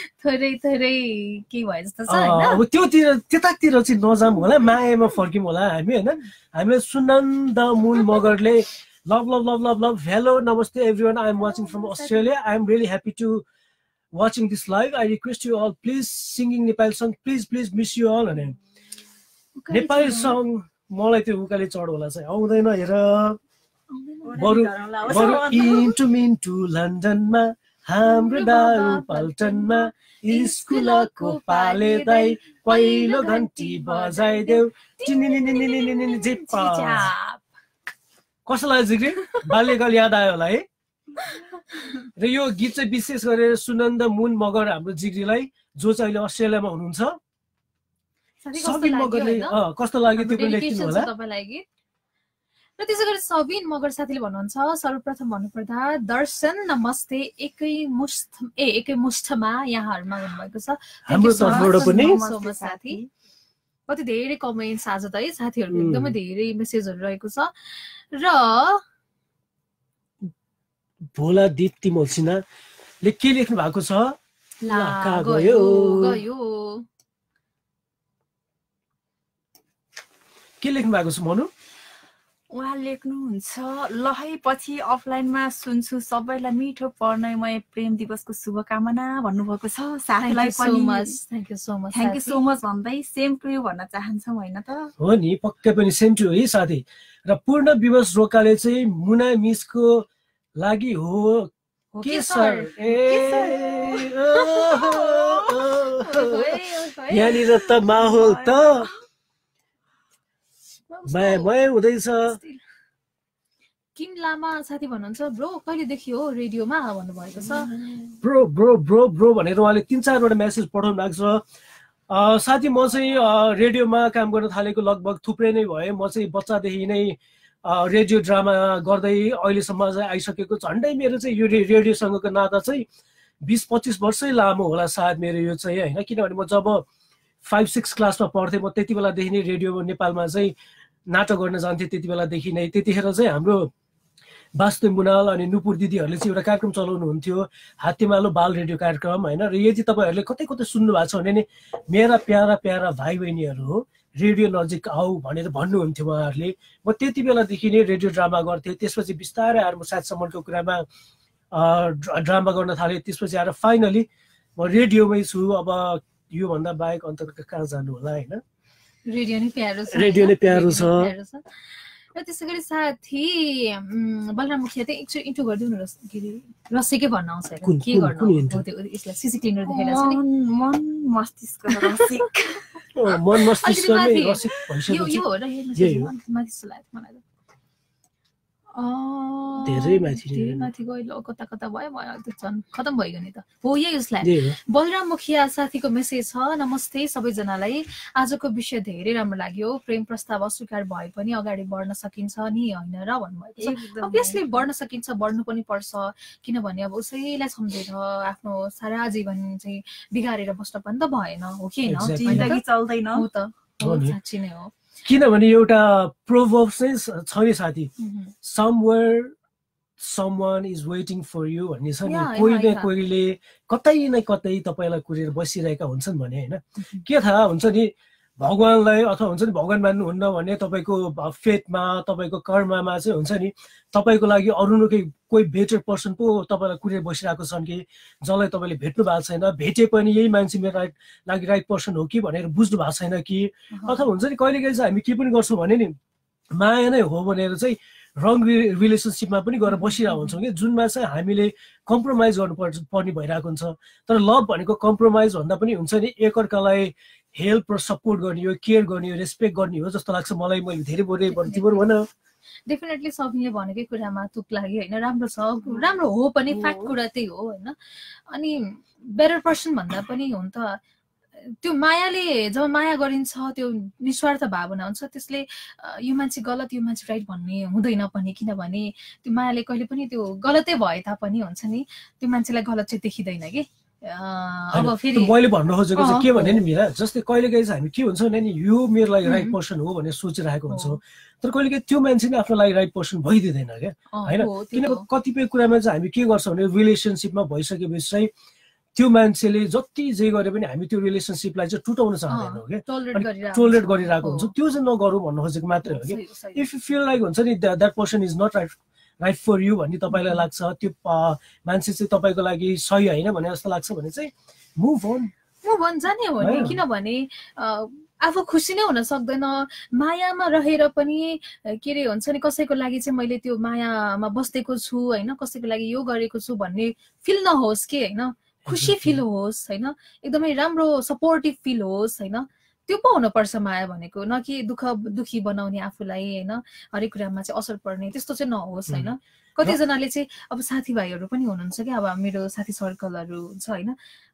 के भयो जस्तो छ हैन
अब त्यतातिर चाहिँ नजाम होला मायामा फर्किम होला हामी हैन हामीले सुनन्द मूल मगरले love love love love love hello नमस्ते everyone I am watching from Australia I am really happy to watching this live I request you all please singing Nepali song please miss you all भने Nepali song मलाई त्यो उकाले चढ होला चाहिँ आउँदैन हेर बरु इन्टु मिन्टु लन्डनमा हाम्रो दारु पल्टनमा स्कुलको पाले दाइ पहिलो घन्टी बजाइदेऊ कस्तो लाग्यो जिग्री बाल्यकाल याद आयो होला है र यो गीत चाहिँ विशेष गरेर सुनन्द मुन मगर हाम्रो जिग्रीलाई जो चाहिँ अहिले अस्ट्रेलियामा हुनुहुन्छ सबिन मगरले कस्तो लाग्यो त्यो पनि लेख्दिनु होला
र त्यसै गरी सबिन मगर साथीले भन्नुहुन्छ सर्वप्रथम भन्नुपर्दा दर्शन नमस्ते एकै मुष्ठमा यहाँहरुमा भन्नुभएको छ
हाम्रो तर्फबाट पनि
साथी कति धेरै कमेन्ट्स आज त है साथीहरुको एकदमै धेरै मेसेजहरु रहेको छ र
भोला दिप्ती मल्सिनाले के लेख्नु भएको छ
ला गयो
के लेख्नु भएको छ मनु
उहाँ लेख्नुहुन्छ ल है पछि अफलाइनमा सुन्छु सबैलाई मिठो पर्णयमय प्रेम दिवसको शुभकामना भन्नुभएको छ साथीलाई पनि
थ्यांक यू सो
मच भन्दै सेम टु यु भन्न चाहन्छौ हैन त
हो नि पक्कै पनि सेम टु है साथी र पूर्ण दिवस रोकाले चाहिँ मुना मिसको लागि हो के सर यहाँनिर त माहौल त माया हुँदैछ
किम लामा साथी भन्नुहुन्छ ब्रो कहिलेदेखि हो रेडियोमा भन्नुभएको छ
ब्रो ब्रो ब्रो ब्रो भनेर उहाँले 3-4 वटा मेसेज पठाउनु भएको छ साथी म चाहिँ रेडियोमा काम गर्न थालेको लगभग थुप्रै नै भयो म चाहिँ बच्चादेखि नै रेडियो ड्रामा गर्दै अहिलेसम्म चाहिँ आइसकेको झन्डै मेरो चाहिँ यो रेडियोसँगको नाता चाहिँ 20-25 वर्षै लामो होला सायद मेरो यो चाहिँ हैन किनभने म जब 5-6 क्लासमा पढ्थेँ म त्यति बेलादेखि नै रेडियो नेपालमा चाहिँ नाटक गर्न जान्थे त्यति बेलादेखि नै त्यतिखेर चाहिँ हाम्रो वास्तव मुनाल अनि नुपुर दिदीहरूले चाहिँ एउटा कार्यक्रम चलाउनु हुन्थ्यो हात्तीमालो बाल रेडियो कार्यक्रम हैन र यदि तपाईहरुले कतै कतै सुन्नु भएको छ भने नि मेरा प्यारा प्यारा भाइ बहिनीहरु हो रेडियो नजिक आऊ भनेर भन्नुहुन्थ्यो उहाँहरूले म त्यति बेलादेखि नै रेडियो ड्रामा गर्थेँ त्यसपछि बिस्तारै आएर म साथसम्मको कुरामा ड्रामा गर्न थालेँ त्यसपछि आएर फाइनली म रेडियोमै छु अब यो भन्दा बाहेक अन्तर्गत कहाँ जानु होला हैन
रेडियो नै
प्यारो छ
र त्यसै गरी साथी बलराम मुखिया चाहिँ एकचोटि इन्ट्रो गरिदिनु रसिकै भन्न आउँछ के गर्नु यसलाई सिसी क्लिनर देखाइरहेको छ नि
मन मस्तिष्क रसिक
मन मस्तिष्क रसिक भइसक्यो
यो हो र माथि सुलायो मलाई
धेरै
माथि गयो कता कता भयो त्यो झन् खतम भइगयो नि त हो यही उसलाई बलराम मुखिया साथीको मेसेज छ नमस्ते सबैजनालाई आजको विषय धेरै राम्रो लाग्यो प्रेम प्रस्ताव अस्वीकार भए पनि अगाडि बढ्न सकिन्छ नि हैन र भन्नुभएको छ अभियसली बढ्न सकिन्छ बढ्नु पनि पर्छ किनभने अब उसैलाई सम्झेर आफ्नो सारा जीवन चाहिँ बिगारेर बस्न पनि त भएन हो कि हैन
जिन्दगी चल्दैन
हो त हो साच्चै नै हो
किनभने एउटा प्रोभर्ब चाहिँ छ नि साथी somewhere someone is waiting for you भन्ने छ नि कोही न कोहीले कतै न कतै तपाईलाई कुरेर बसिरहेका हुन्छन् भने हैन के थाहा हुन्छ नि भगवानलाई अथवा हुन्छ नि भगवान मान्नुहुन्न भने तपाईको फेटमा तपाईको कर्ममा चाहिँ हुन्छ नि तपाईको लागि अरु न कोही बेटर पर्सन पो तपाईलाई कुरेर बसिरहेको छन् कि जसलाई तपाईले भेट्नु भएको छैन भेटे पनि यही मान्छे मेरो लागि राइट पर्सन हो कि भनेर बुझ्नु भएको छैन कि अथवा हुन्छ नि कहिलेकाहीँ चाहिँ हामी के पनि गर्छौँ भने नि माया नै हो भनेर चाहिँ रङ रिलेसनसिपमा पनि गएर बसिरहेको हुन्छौँ कि जुनमा चाहिँ हामीले कम्प्रोमाइज गर्नुपर्ने भइरहेको हुन्छ तर लभ भनेको कम्प्रोमाइज भन्दा पनि हुन्छ नि एकअर्कालाई हेल्प र सपोर्ट गर्ने हो केयर गर्ने हो रेस्पेक्ट गर्ने हो जस्तो लाग्छ मलाई मैले धेरै बोले तिम्रो भन
डेफिनेटली सबैले भनेकै कुरामा तुक लाग्यो हैन राम्रो छ राम्रो हो पनि फ्याक्ट कुरा त्यही हो हैन अनि बेटर पर्सन भन्दा पनि हो नि त त्यो मायाले जब माया गरिन्छ त्यो निस्वार्थ भावना हुन्छ त्यसले यो मान्छे गलत यो मान्छे राइट भन्ने हुँदैन पनि किनभने त्यो मायाले कहिले पनि त्यो गलतै भए तापनि हुन्छ नि त्यो मान्छेलाई गलत चाहिँ देखिँदैन कि अब फेरि
मैले भन्नु खोजेको चाहिँ के भने नि मिरा जस्तै कहिलेकाहीँ चाहिँ हामी के हुन्छ भने नि यो मेरो लागि राइट पर्सन हो भनेर सोचिरहेको हुन्छौँ तर कहिलेकाहीँ त्यो मान्छे नै आफ्नो लागि राइट पर्सन भइदिँदैन क्या होइन किनभने कतिपय कुरामा चाहिँ हामी के गर्छौँ भने रिलेसनसिपमा भइसकेपछि चाहिँ त्यो मान्छेले जति जे गरे पनि हामी त्यो रिलेसनसिपलाई चाहिँ टुटाउन चाहँदैनौँ क्या टोलरेट गरिरहेको हुन्छ त्यो चाहिँ नगरौँ भन्नु खोजेको मात्रै हो कि इफ यु फिल लाइक हुन्छ नि that person is not right for you भन्ने तपाईँलाई लाग्छ त्यो मान्छे चाहिँ तपाईँको लागि सही होइन भने जस्तो लाग्छ भने चाहिँ मुभ अन
जाने हो नि किनभने आफू खुसी नै हुन सक्दैन मायामा रहेर पनि के अरे हुन्छ नि कसैको लागि चाहिँ मैले त्यो मायामा बसेको छु होइन कसैको लागि यो गरेको छु भन्ने फिल नहोस् कि होइन खुसी फिल होस् होइन एकदमै राम्रो सपोर्टिभ फिल होस् होइन त्यो पो हुनुपर्छ माया भनेको न कि दुखी बनाउने आफूलाई होइन हरेक कुरामा चाहिँ असर पर्ने त्यस्तो चाहिँ नहोस् होइन कतिजनाले चाहिँ अब साथीभाइहरू पनि हुनुहुन्छ कि अब मेरो साथी सर्कलहरू हुन्छ होइन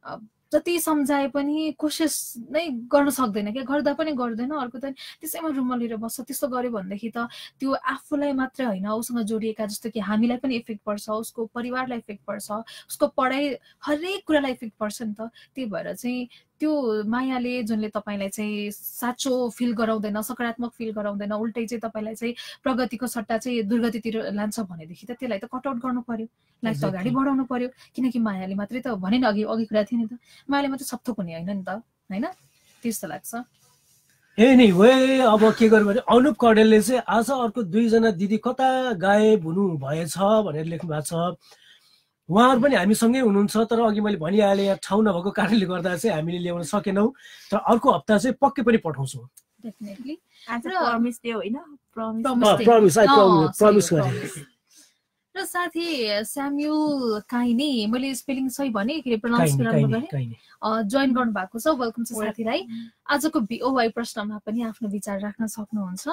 जति सम्झाए पनि कोसिस नै गर्न सक्दैन क्या गर्दा पनि गर्दैन अर्को त त्यसैमा रुमलेर बस्छ त्यस्तो गर्यो भनेदेखि त त्यो आफूलाई मात्र होइन उसँग जोडिएका जस्तो कि हामीलाई पनि इफेक्ट पर्छ उसको परिवारलाई इफेक्ट पर्छ उसको पढाइ हरेक कुरालाई इफेक्ट पर्छ नि त त्यही भएर चाहिँ त्यो मायाले जुनले तपाईँलाई चाहिँ साँचो फिल गराउँदैन सकारात्मक फिल गराउँदैन उल्टै चाहिँ तपाईँलाई चाहिँ प्रगतिको सट्टा चाहिँ दुर्गतितिर लान्छ भनेदेखि त त्यसलाई त कट आउट गर्नु पर्यो लाइफ अगाडि बढाउनु पर्यो किनकि मायाले मात्रै त भने नि अघि कुरा थियो नि त मायाले मात्रै सब थोक हुने होइन नि त होइन त्यस्तो लाग्छ
एनीवे अब के गर्यो भने अनुप कडेलले चाहिँ आज अर्को 2 जना दिदी कता गायब हुनु भएछ भनेर लेख्नु भएको छ उहाँहरू पनि हामीसँगै हुनुहुन्छ तर अघि मैले भनिहालेँ यहाँ ठाउँ नभएको कारणले गर्दा चाहिँ हामीले ल्याउन सकेनौँ तर अर्को हप्ता चाहिँ पक्कै पनि पठाउँछौँ
डेफिनेटली आज प्रमिस दियो हैन
प्रमिस गरे
र साथी स्याम्युल काइनी मैले स्पेलिङ सही भने के प्रोनाउन्स राम्रो गरे जोइन गर्नु भएको छ वेलकम छ साथीलाई आजको बीओवाई प्रश्नमा पनि आफ्नो विचार राख्न सक्नुहुन्छ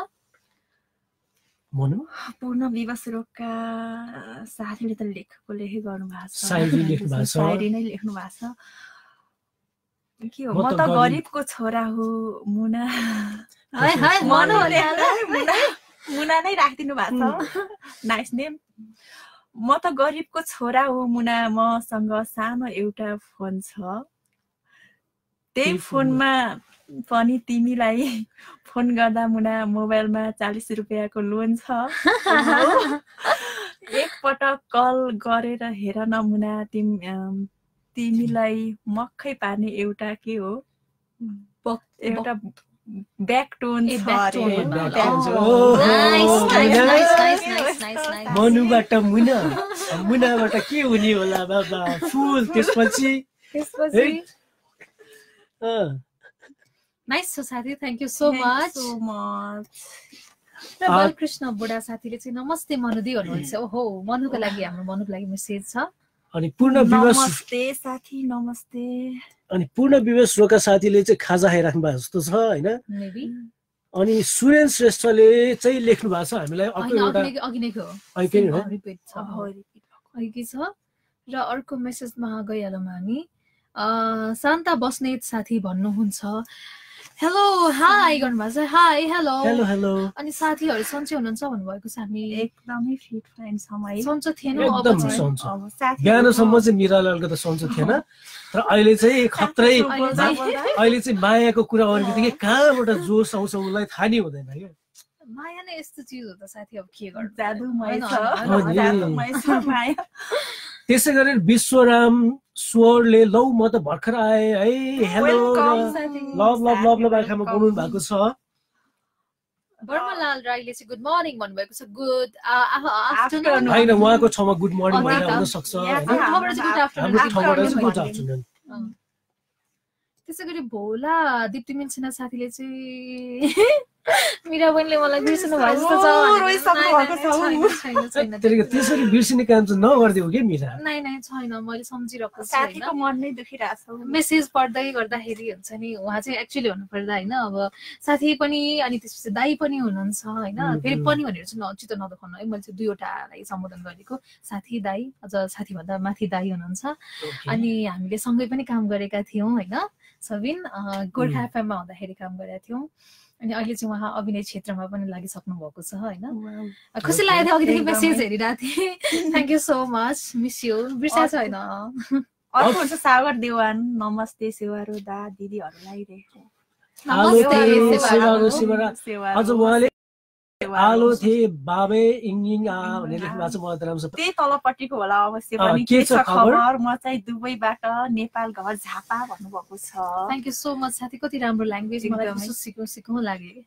पूर्ण विवश रोगका साथीले त लेखेको गर्नु भएको छ
सायरी
नै लेख्नु भएको छ के हो म त गरिबको छोरा हो मुना मुना नै राखिदिनु भएको छ नाइस नेम म त गरिबको छोरा हो मुना मसँग सानो एउटा फोन छ त्यही फोनमा पनि तिमीलाई फोन गर्दा मुना मोबाइलमा 40 रुपैयाँको लोन छ एकपटक कल गरेर हेर न मुना तिमीलाई मक्खै पार्ने एउटा के हो एउटा ब्याकटोन
मनुबाट मुना मुनाबाट के हुने होला बाबा फुल त्यसपछि
नाइस छ साथी थ्याङ्क यू सो मच र बालकृष्ण बुढा साथीले चाहिँ नमस्ते मनुदी भन्नुहुन्छ ओहो मनुको लागि हाम्रो मनुको लागि मेसेज छ
अनि पूर्ण विवश
नमस्ते साथी नमस्ते
अनि पूर्ण विवश रोका साथीले चाहिँ खाजा खाइराख्नु भएको जस्तो छ हैन अनि सुरेन श्रेष्ठले चाहिँ लेख्नु भएको छ हामीलाई अर्को एउटा
अघि छ र अर्को मेसेजमा गइहालौँ हामी शान्ता बस्नेत साथी भन्नुहुन्छ हेलो हाई गर्नुभएको छ हाई हेलो
हेलो
अनि साथीहरू सन्चै हुनुहुन्छ भन्नुभएको छ हामी
एकदमै फिट फाइन समय
सन्चो थिएन
बिहानसम्म चाहिँ मिरालको त सन्चो थिएन तर अहिले चाहिँ खत्रै अहिले चाहिँ मायाको कुरा गर्ने बित्तिकै कहाँबाट जोस आउँछ उसलाई थाहा नै हुँदैन क्या
माया नै यस्तो चिज हो त साथी अब के गर्नु
जादुमय छ माया
त्यसै गरेर विश्वराम स्वरले लौ म त भर्खर आए है hello love love love love आँखामा बोल्नु भएको छ
बर्मलाल राईले चाहिँ गुड मर्निङ भन्नुभएको छ गुड आफ्टरनुन
हैन उहाँको ठाउँमा गुड मर्निङ भनेर हुन सक्छ हाम्रो ठाउँबाट चाहिँ गुड आफ्टरनुन
त्यसै गरी भोला दिप्ती मिल्सिना साथीले चाहिँ मिरा बहिनीले मलाई बिर्सनु भए जस्तो छ
रोइसक्नु भएको छ
छैन
त्यसरी बिर्सिने काम चाहिँ नगरिदिऊ के मिरा
नै छैन मैले सम्झिरहेको छु
साथीको मन नै दुखिरहेको छ
मेसेज पढ्दै गर्दाखेरि हुन्छ नि उहाँ चाहिँ एक्चुअली भन्नुपर्दा होइन अब साथी पनि अनि त्यसपछि दाई पनि हुनुहुन्छ होइन फेरि पनि भनेर चाहिँ चित्त नदुखाउनु है मैले चाहिँ दुईवटालाई सम्बोधन गरेको साथी दाई अझ साथीभन्दा माथि दाई हुनुहुन्छ अनि हामीले सँगै पनि काम गरेका थियौँ होइन सबिन गोर्खा एफएममा हुँदाखेरि काम गरेका थियौँ अनि अहिले चाहिँ उहाँ अभिनय क्षेत्रमा पनि लागिसक्नु भएको छ होइन खुसी लागेको थियो अघिदेखि मेसेज हेरिरहेको थिएँ thank you so much miss you बिर्सा छैन
अर्को हुन्छ सागर देवान नमस्ते सेवारो दा दिदीहरूलाई रे
अझ उहाँले आलो थिए बाबे इङ आ भनेर लेख्नु भएको छ मलाई त राम्रो
त्यही तलपट्टिको होला अवश्य पनि
के छ खबर
म चाहिँ दुबईबाट नेपाल घर झापा भन्नुभएको छ
थ्याङ्क यू सो मच साथी कति राम्रो ल्याङ्ग्वेज मलाई सिक्नु लाग्यो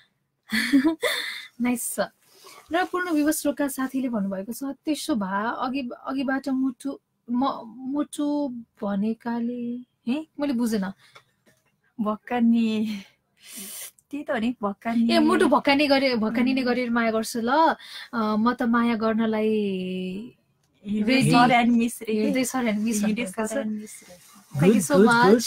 नाइस छ र पूर्ण विवस्त्रका साथीले भन्नुभएको छ त्यसो भए अघिबाट मुटु भनेकाले हे मैले बुझेन
भक्कानी त्यही त हो नि भक्कानी
ए मुटु भक्कानी गरेर माया गर्छु ल म त माया गर्नलाई ready thank you so much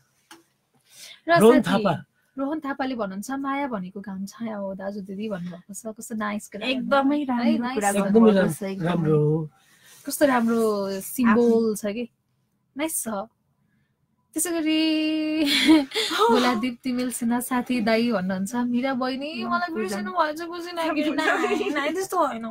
Rohan थापाले भन्नुहुन्छ माया भनेको घाम छाया हो दाजु दिदी भन्नुभएको छ कस्तो नाइस
एकदमै राम्रो
कस्तो राम्रो सिम्बोल छ कि नाइस छ त्यसै गरी गोला दिप्ती मिल्सिना साथी दाई भन्नुहुन्छ मिरा बहिनी मलाई बिर्सिनु भएछ बुझिन त्यस्तो होइन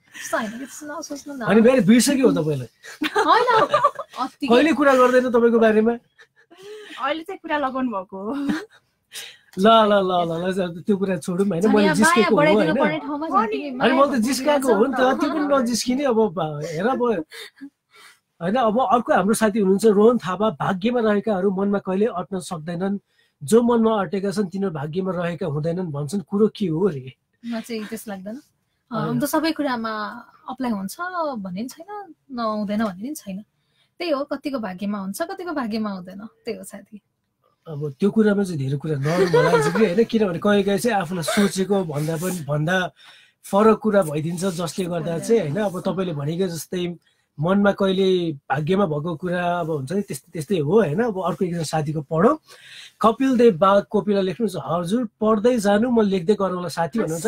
अनि फेरि बिर्सक्यो हो तपाईँलाई कहिले कुरा गर्दैन तपाईँको बारेमा
अहिले चाहिँ कुरा लगाउनु भएको
ल ल ल ल त्यो कुरा छोडौँ होइन मैले जिस्केको हो होइन अनि म त जिस्काएको हो नि त त्यो पनि नजिस्किने अब हेर अब होइन अब अर्को हाम्रो साथी हुनुहुन्छ रोहन थापा भाग्यमा रहेकाहरू मनमा कहिले अट्न सक्दैनन् जो मनमा अटेका छन् तिनीहरू भाग्यमा रहेका हुँदैनन् भन्छन् कुरो के हो रे
म चाहिँ त्यस्तो लाग्दैन त सबै कुरामा अप्लाई हुन्छ भन्ने पनि छैन नहुँदैन भन्ने पनि छैन त्यही हो कतिको भाग्यमा हुन्छ कतिको भाग्यमा हुँदैन त्यही हो साथी
अब त्यो कुरामा चाहिँ धेरै कुरा नर्मल लाग्छ कि होइन किनभने कहिले कहिले चाहिँ आफूलाई सोचेको भन्दा फरक कुरा भइदिन्छ जसले गर्दा चाहिँ होइन अब तपाईँले भनेको जस्तै मनमा कहिले भाग्यमा भएको कुरा अब हुन्छ नि त्यस्तै हो होइन अब अर्को एकजना साथीको पढौँ कपिल देव बा कोपिला लेख्नुहुन्छ हजुर पढ्दै जानु म लेख्दै गरौँला साथी भन्नुहुन्छ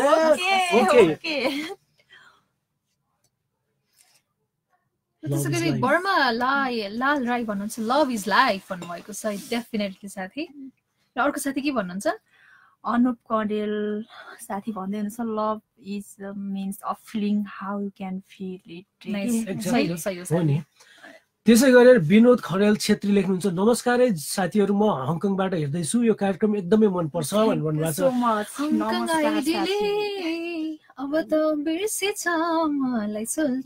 त्यसै गरी बर्मा लाल राई भन्नुहुन्छ लभ इज लाइफ भन्नुभएको छ डेफिनेटली साथी र अर्को साथी के भन्नुहुन्छ
अनुप कडेल साथी भन्दै हुनुहुन्छ love is means of feeling how you can feel it
त्यसै गरेर विनोद खरेल छेत्री लेख्नुहुन्छ नमस्कार साथीहरू म हङकङबाट हेर्दैछु यो कार्यक्रम एकदमै मनपर्छ भन्नुभएको छ
अब त बिर्सेछ मलाई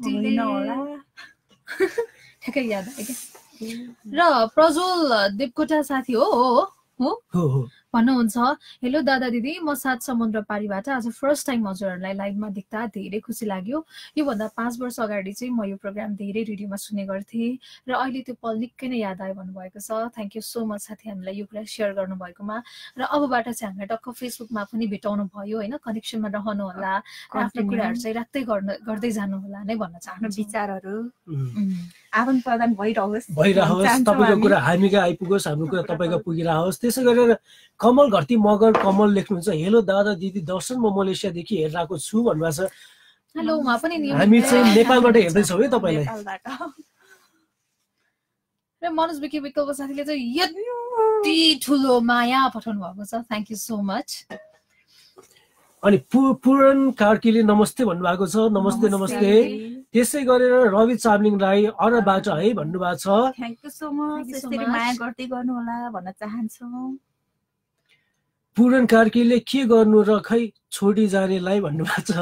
ठ्याक्कै याद आयो र प्रज्वल देवकोटा साथी हो भन्नुहुन्छ हेलो दादा दिदी म 7 समुद्र पारीबाट आज फर्स्ट टाइम हजुरहरूलाई लाइभमा देख्दा धेरै खुसी लाग्यो योभन्दा 5 वर्ष अगाडि चाहिँ म यो प्रोग्राम धेरै रेडियोमा सुन्ने गर्थेँ र अहिले त्यो पल निकै नै याद आयो भन्नुभएको छ थ्याङ्क यू सो मच साथी हामीलाई यो कुरा सेयर गर्नुभएकोमा र अबबाट चाहिँ हामीलाई टक्क फेसबुकमा पनि भेटाउनु भयो होइन कनेक्सनमा रहनु होला आफ्नो कुराहरू चाहिँ राख्दै गर्दै जानु होला नै भन्न चाहन्छु
विचारहरू आदान प्रदान भइरहोस्
तपाईँको कुरा हामीका आइपुगोस् हाम्रो कुरा तपाईँको पुगिरहोस् त्यसै गरेर कमल घरती मगर कमल लेख्नुहुन्छ हेलो दादा दिदी दर्शन म मलेसियादेखि हेरिरहेको छु भन्नुभएको छ
हेलो उहाँ पनि
हामी चाहिँ नेपालबाट हेर्दैछौँ है तपाईँलाई
र मनोज विकी विकल्प साथीले चाहिँ यति ठुलो माया पठाउनु भएको छ थ्याङ्क यू सो मच
अनि पूरण कार्कीले नमस्ते भन्नुभएको छ नमस्ते नमस्ते त्यसै गरेर रवि चामलिङ राई अरबाट है भन्नुभएको छ
थ्याङ्क यू सो मच यसरी माया गर्दै गर्नु होला भन्न चाहन्छु
पूरण कार्कीले के गर्नु र खै छोडी जानेलाई भन्नुभएको छ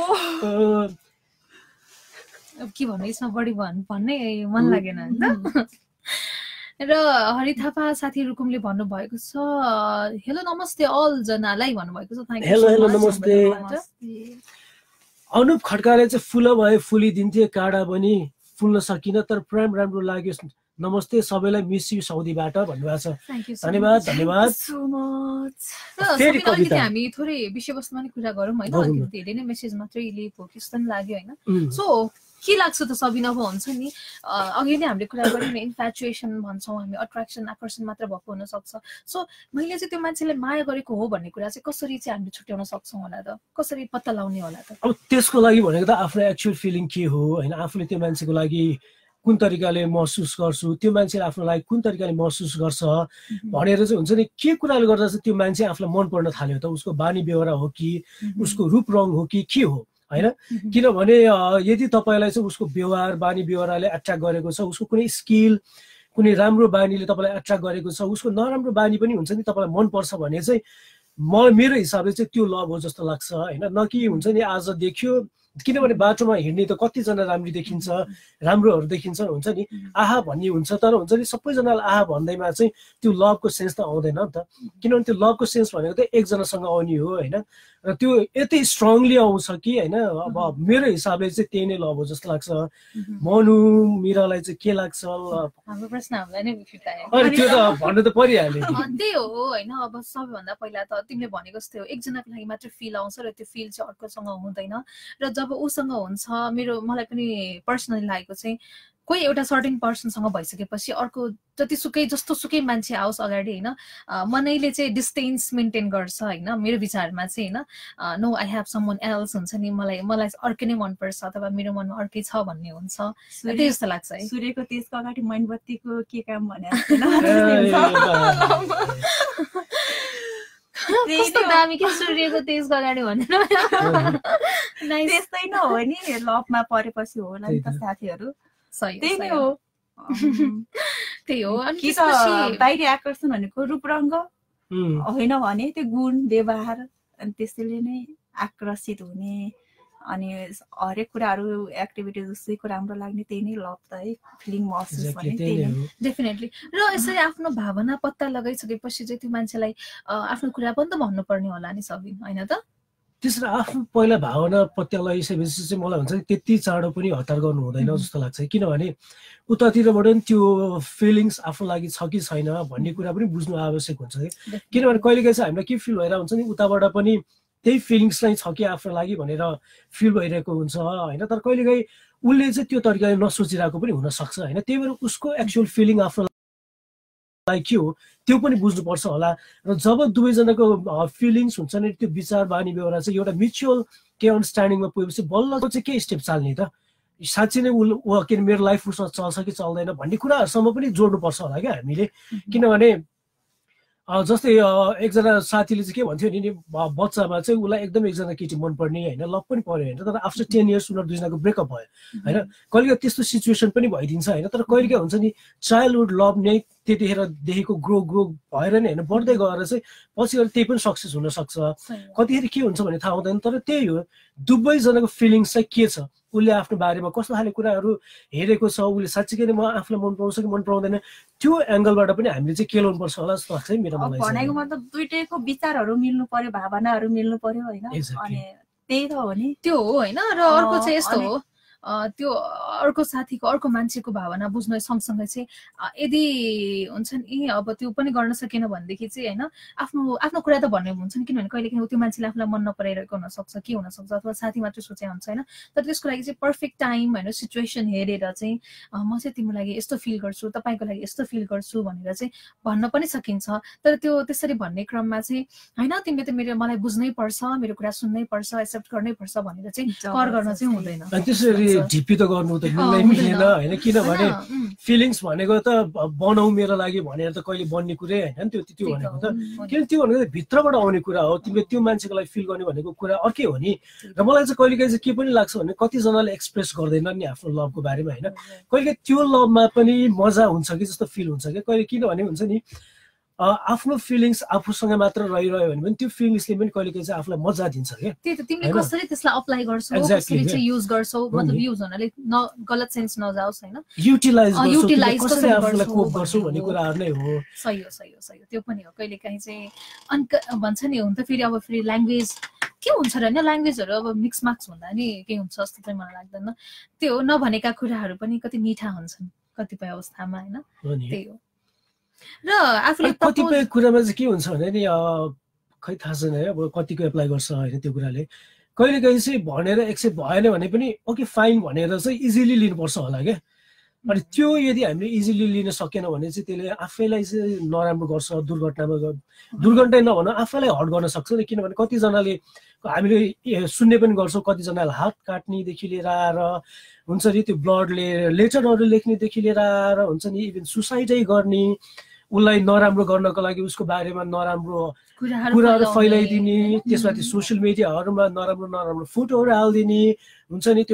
के भन्नु यसमा बढी भन्नै मन लागेन नि र हरि थापा साथी रुकुमले भन्नुभएको छ हेलो नमस्ते अल जनालाई भन्नुभएको छ थ्याङ्क यू
हेलो नमस्ते अनुप खड्काले चाहिँ फुल भए फुलिदिन्थे काँडा पनि फुल्न सकिन तर प्रेम राम्रो लाग्यो नमस्ते सबैलाई मिस यु साउदीबाट भन्नुभएको छ
Thank you so
धन्यवाद
much.
धन्यवाद
so much.
र
फेरि
सबिना, अलिकति
कविता।
हामी थोरै विषयवस्तुमा नि कुरा गरौँ होइन,
गरौँ न।
अलिकति धेरै नै मेसेज मात्रै लिएको कि जस्तो नि लाग्यो होइन।
उम्,
सो के लाग्छ त सबिना, अब हुन्छ नि अघि नै हामीले कुरा गऱ्यौँ नि, इन्फ्याचुएसन भन्छौँ हामी, अट्र्याक्सन आकर्षण मात्र भएको हुनसक्छ। सो मैले चाहिँ त्यो मान्छेले माया गरेको हो भन्ने कुरा चाहिँ कसरी चाहिँ हामीले छुट्याउन सक्छौँ होला त, कसरी पत्ता लगाउने होला त?
अब त्यसको लागि भनेको त आफ्नो एक्चुअल फिलिङ के हो होइन, आफूले त्यो मान्छेको लागि कुन तरिकाले महसुस गर्छु, त्यो मान्छेले आफ्नो लागि कुन तरिकाले महसुस गर्छ भनेर चाहिँ हुन्छ नि के कुराले गर्दा चाहिँ त्यो मान्छे आफूलाई मन पर्न थाल्यो त, उसको बानी व्यवहार हो कि उसको रूप रङ हो कि के हो होइन। किनभने यदि तपाईँलाई चाहिँ उसको व्यवहार बानी व्यवहारले एट्र्याक्ट गरेको छ, उसको कुनै स्किल कुनै राम्रो बानीले तपाईँलाई एट्र्याक्ट गरेको छ, उसको नराम्रो बानी पनि हुन्छ नि तपाईँलाई मनपर्छ भने चाहिँ मेरो हिसाबले चाहिँ त्यो लभ हो जस्तो लाग्छ होइन। न कि हुन्छ नि आज देख्यो, किनभने बाटोमा हिँड्ने त कतिजना राम्री देखिन्छ, राम्रोहरू देखिन्छ हुन्छ नि, आहा भन्ने हुन्छ, तर हुन्छ नि सबैजनालाई आहा भन्दैमा चाहिँ त्यो लभको सेन्स त आउँदैन नि त। किनभने त्यो लभको सेन्स भनेको त एकजनासँग आउने हो होइन, र त्यो यति स्ट्रङली आउँछ कि होइन। अब मेरो हिसाबले चाहिँ त्यही नै लभ हो जस्तो लाग्छ। मनु मिरालाई चाहिँ के लाग्छ?
हाम्रो प्रश्न हामीलाई नै फिर्तायो।
अनि त्यो त भन्नु त परिहाल्यो।
त्यही हो होइन। अब सबैभन्दा पहिला त तिमीले भनेको जस्तै हो, एकजनाको लागि मात्र फिल आउँछ र त्यो फिल चाहिँ अर्कोसँग हुँदैन। र जब उसँग हुन्छ, मलाई पनि पर्सनली लागेको चाहिँ कोही एउटा सर्टेन पर्सनसँग भइसकेपछि अर्को जतिसुकै जस्तोसुकै मान्छे आओस् अगाडि होइन, मनैले चाहिँ डिस्टेन्स मेन्टेन गर्छ होइन, मेरो विचारमा चाहिँ होइन। No I have someone else हुन्छ नि, मलाई अर्कै नै मनपर्छ अथवा मेरो मनमा अर्कै छ भन्ने हुन्छ, त्यही जस्तो लाग्छ है।
सूर्यको तेजको अगाडि मोमबत्तीको के काम भने
कस्तो दामी के सूर्यको तेजको अगाडि भनेर
त्यस्तै नै हो नि, लभमा परेपछि होला नि त साथीहरू। त्यही नै हो,
त्यही हो।
कि त बाहिरी आकर्षण भनेको रूप रङ्ग होइन भने त्यो गुण व्यवहार, अनि त्यसैले नै आकर्षित हुने, अनि हरेक कुराहरू एक्टिभिटिज उसैको राम्रो लाग्ने, त्यही नै लभ त है, फिलिङ महसुस गर्ने त्यही नै।
डेफिनेटली। र यसरी आफ्नो भावना पत्ता लगाइसकेपछि चाहिँ त्यो मान्छेलाई आफ्नो कुरा पनि त भन्नुपर्ने होला नि सबै होइन त?
त्यसरी आफ्नो पहिला भावना पत्ता लगाइसकेपछि चाहिँ मलाई हुन्छ त्यति चाँडो पनि हतार गर्नु हुँदैन जस्तो लाग्छ। किनभने उतातिरबाट पनि त्यो फिलिङ्स आफ्नो लागि छ कि छैन भन्ने कुरा पनि बुझ्नु आवश्यक हुन्छ कि। किनभने कहिलेकाहीँ चाहिँ हामीलाई के फिल भइरहेको हुन्छ नि, उताबाट पनि त्यही फिलिङ्स नै छ कि आफ्नो लागि भनेर फिल भइरहेको हुन्छ होइन। तर कहिलेकाहीँ उसले चाहिँ त्यो तरिकाले नसोचिरहेको पनि हुनसक्छ होइन। त्यही भएर उसको एक्चुअल फिलिङ आफ्नो के हो त्यो पनि बुझ्नुपर्छ होला। र जब दुवैजनाको फिलिङ्स हुन्छ नि, त्यो विचार बानी व्यवहार चाहिँ एउटा म्युचुअल के अन्डरस्ट्यान्डिङमा पुगेपछि बल्ल चाहिँ के स्टेप चाल्ने त, साँच्चै नै के अरे मेरो लाइफ उसँग चल्छ कि चल्दैन भन्ने कुराहरूसम्म पनि जोड्नुपर्छ होला क्या हामीले। किनभने जस्तै एकजना साथीले चाहिँ के भन्थ्यो नि, बच्चामा चाहिँ उसलाई एकदम एकजना केटी मनपर्ने होइन, लभ पनि पर्यो होइन, तर आफ्टर 10 इयर्स उनीहरू दुईजनाको ब्रेकअप भयो होइन। कहिलेकाहीँ त्यस्तो सिचुएसन पनि भइदिन्छ होइन। तर कहिलेकाहीँ हुन्छ नि चाइल्डहुड लभ नै त्यतिखेर देखेको ग्रो भएर नै होइन, बढ्दै गएर चाहिँ पछि गएर त्यही पनि सक्सेस हुनसक्छ। कतिखेर के हुन्छ भने थाहा हुँदैन। तर त्यही हो, दुवैजनाको फिलिङ्स चाहिँ के छ, उसले आफ्नो बारेमा कस्तो खाले कुराहरू हेरेको छ, उसले साँच्चीकै नै म आफूलाई मन पराउँछ कि मन पराउँदैन, त्यो एङ्गलबाट पनि हामीले चाहिँ केलाउनुपर्छ होला जस्तो लाग्छ है मेरो मलाई।
भनेको मतलब दुईटैको विचारहरू मिल्नु पर्यो, भावनाहरू मिल्नु पर्यो होइन, अनि त्यही त हो नि।
त्यो हो होइन। र अर्को चाहिँ यस्तो हो, त्यो अर्को साथीको अर्को मान्छेको भावना बुझ्न सँगसँगै चाहिँ यदि हुन्छ नि अब त्यो पनि गर्न सकेन भनेदेखि चाहिँ होइन, आफ्नो कुरा त भन्ने हुन्छ नि। किनभने कहिलेकाहीँ त्यो मान्छेले आफूलाई मन नपराइरहेको हुनसक्छ, के हुनसक्छ, अथवा साथी मात्र सोचे हुन्छ होइन। तर त्यसको लागि चाहिँ पर्फेक्ट टाइम होइन, सिचुएसन हेरेर चाहिँ म चाहिँ तिम्रो लागि यस्तो फिल गर्छु, तपाईँको लागि यस्तो फिल गर्छु भनेर चाहिँ भन्न पनि सकिन्छ। तर त्यो त्यसरी भन्ने क्रममा चाहिँ होइन तिमीले त मलाई बुझ्नै पर्छ, मेरो कुरा सुन्नै पर्छ, एक्सेप्ट गर्नै पर्छ भनेर चाहिँ कर गर्न चाहिँ हुँदैन।
त्यसरी ढिप्पी त गर्नु त मिल्दैन होइन। किनभने फिलिङ्स भनेको त बनाऊ मेरो लागि भनेर त कहिले बन्ने कुरै होइन नि त्यो भनेको त। किन त्यो भनेको भित्रबाट आउने कुरा हो। तिमीले त्यो मान्छेको लागि फिल गर्ने भनेको कुरा अर्कै हो नि। र मलाई चाहिँ कहिलेकाहीँ चाहिँ के पनि लाग्छ भने कतिजनाले एक्सप्रेस गर्दैनन् नि आफ्नो लभको बारेमा होइन। कहिलेकाहीँ त्यो लभमा पनि मजा हुन्छ कि जस्तो फिल हुन्छ क्या कहिले। किनभने हुन्छ नि आफ्नो फिलिङ्स आफूसँग मात्र रहिरह्यो भने पनि त्यो फिलिङ्सले पनि कहिलेकाहीँ चाहिँ आफूलाई मजा दिन्छ क्या।
त्यही त, तिमीले कसरी त्यसलाई अप्लाई गर्छौ, कसरी चाहिँ युज गर्छौ, मतलब युज हुनाले गलत सेन्स नजाओस् होइन,
युटिलाइज कसरी आफूलाई कोप गर्छौ भन्ने कुराहरू नै हो।
सही हो त्यो पनि हो। कहिलेकाहीँ चाहिँ भन्छ नि हुन त फेरि अब ल्याङ्ग्वेज के हुन्छ र होइन, ल्याङ्ग्वेजहरू अब मिक्स मार्क्स हुँदा नि केही हुन्छ जस्तो चाहिँ मलाई लाग्दैन। त्यो नभनेका कुराहरू पनि कति मिठा हुन्छन् कतिपय अवस्थामा हैन
हो नि।
त्यही हो र आफूले
कतिपय कुरामा चाहिँ के हुन्छ भने नि खै थाहा छैन है, अब कतिको एप्लाई गर्छ होइन त्यो कुराले। कहिलेकाहीँ चाहिँ भनेर एक्सेप्ट भएन भने पनि ओके फाइन भनेर चाहिँ इजिली लिनुपर्छ होला क्या। अनि त्यो यदि हामीले इजिली लिन सकेन भने चाहिँ त्यसले आफैलाई चाहिँ नराम्रो गर्छ, दुर्घटना नभनौँ आफैलाई हर्ट गर्न सक्छ नि। किनभने कतिजनाले हामीले सुन्ने पनि गर्छौँ, कतिजनालाई हात काट्नेदेखि लिएर आएर हुन्छ नि, त्यो ब्लडले लेटरहरू लेख्नेदेखि लिएर आएर हुन्छ नि, इभन सुसाइडै गर्ने, उसलाई नराम्रो गर्नको लागि उसको बारेमा नराम्रो कुराहरू फैलाइदिने, त्यसमा त्यो सोसियल मिडियाहरूमा नराम्रो फोटोहरू हालिदिने हुन्छ नि।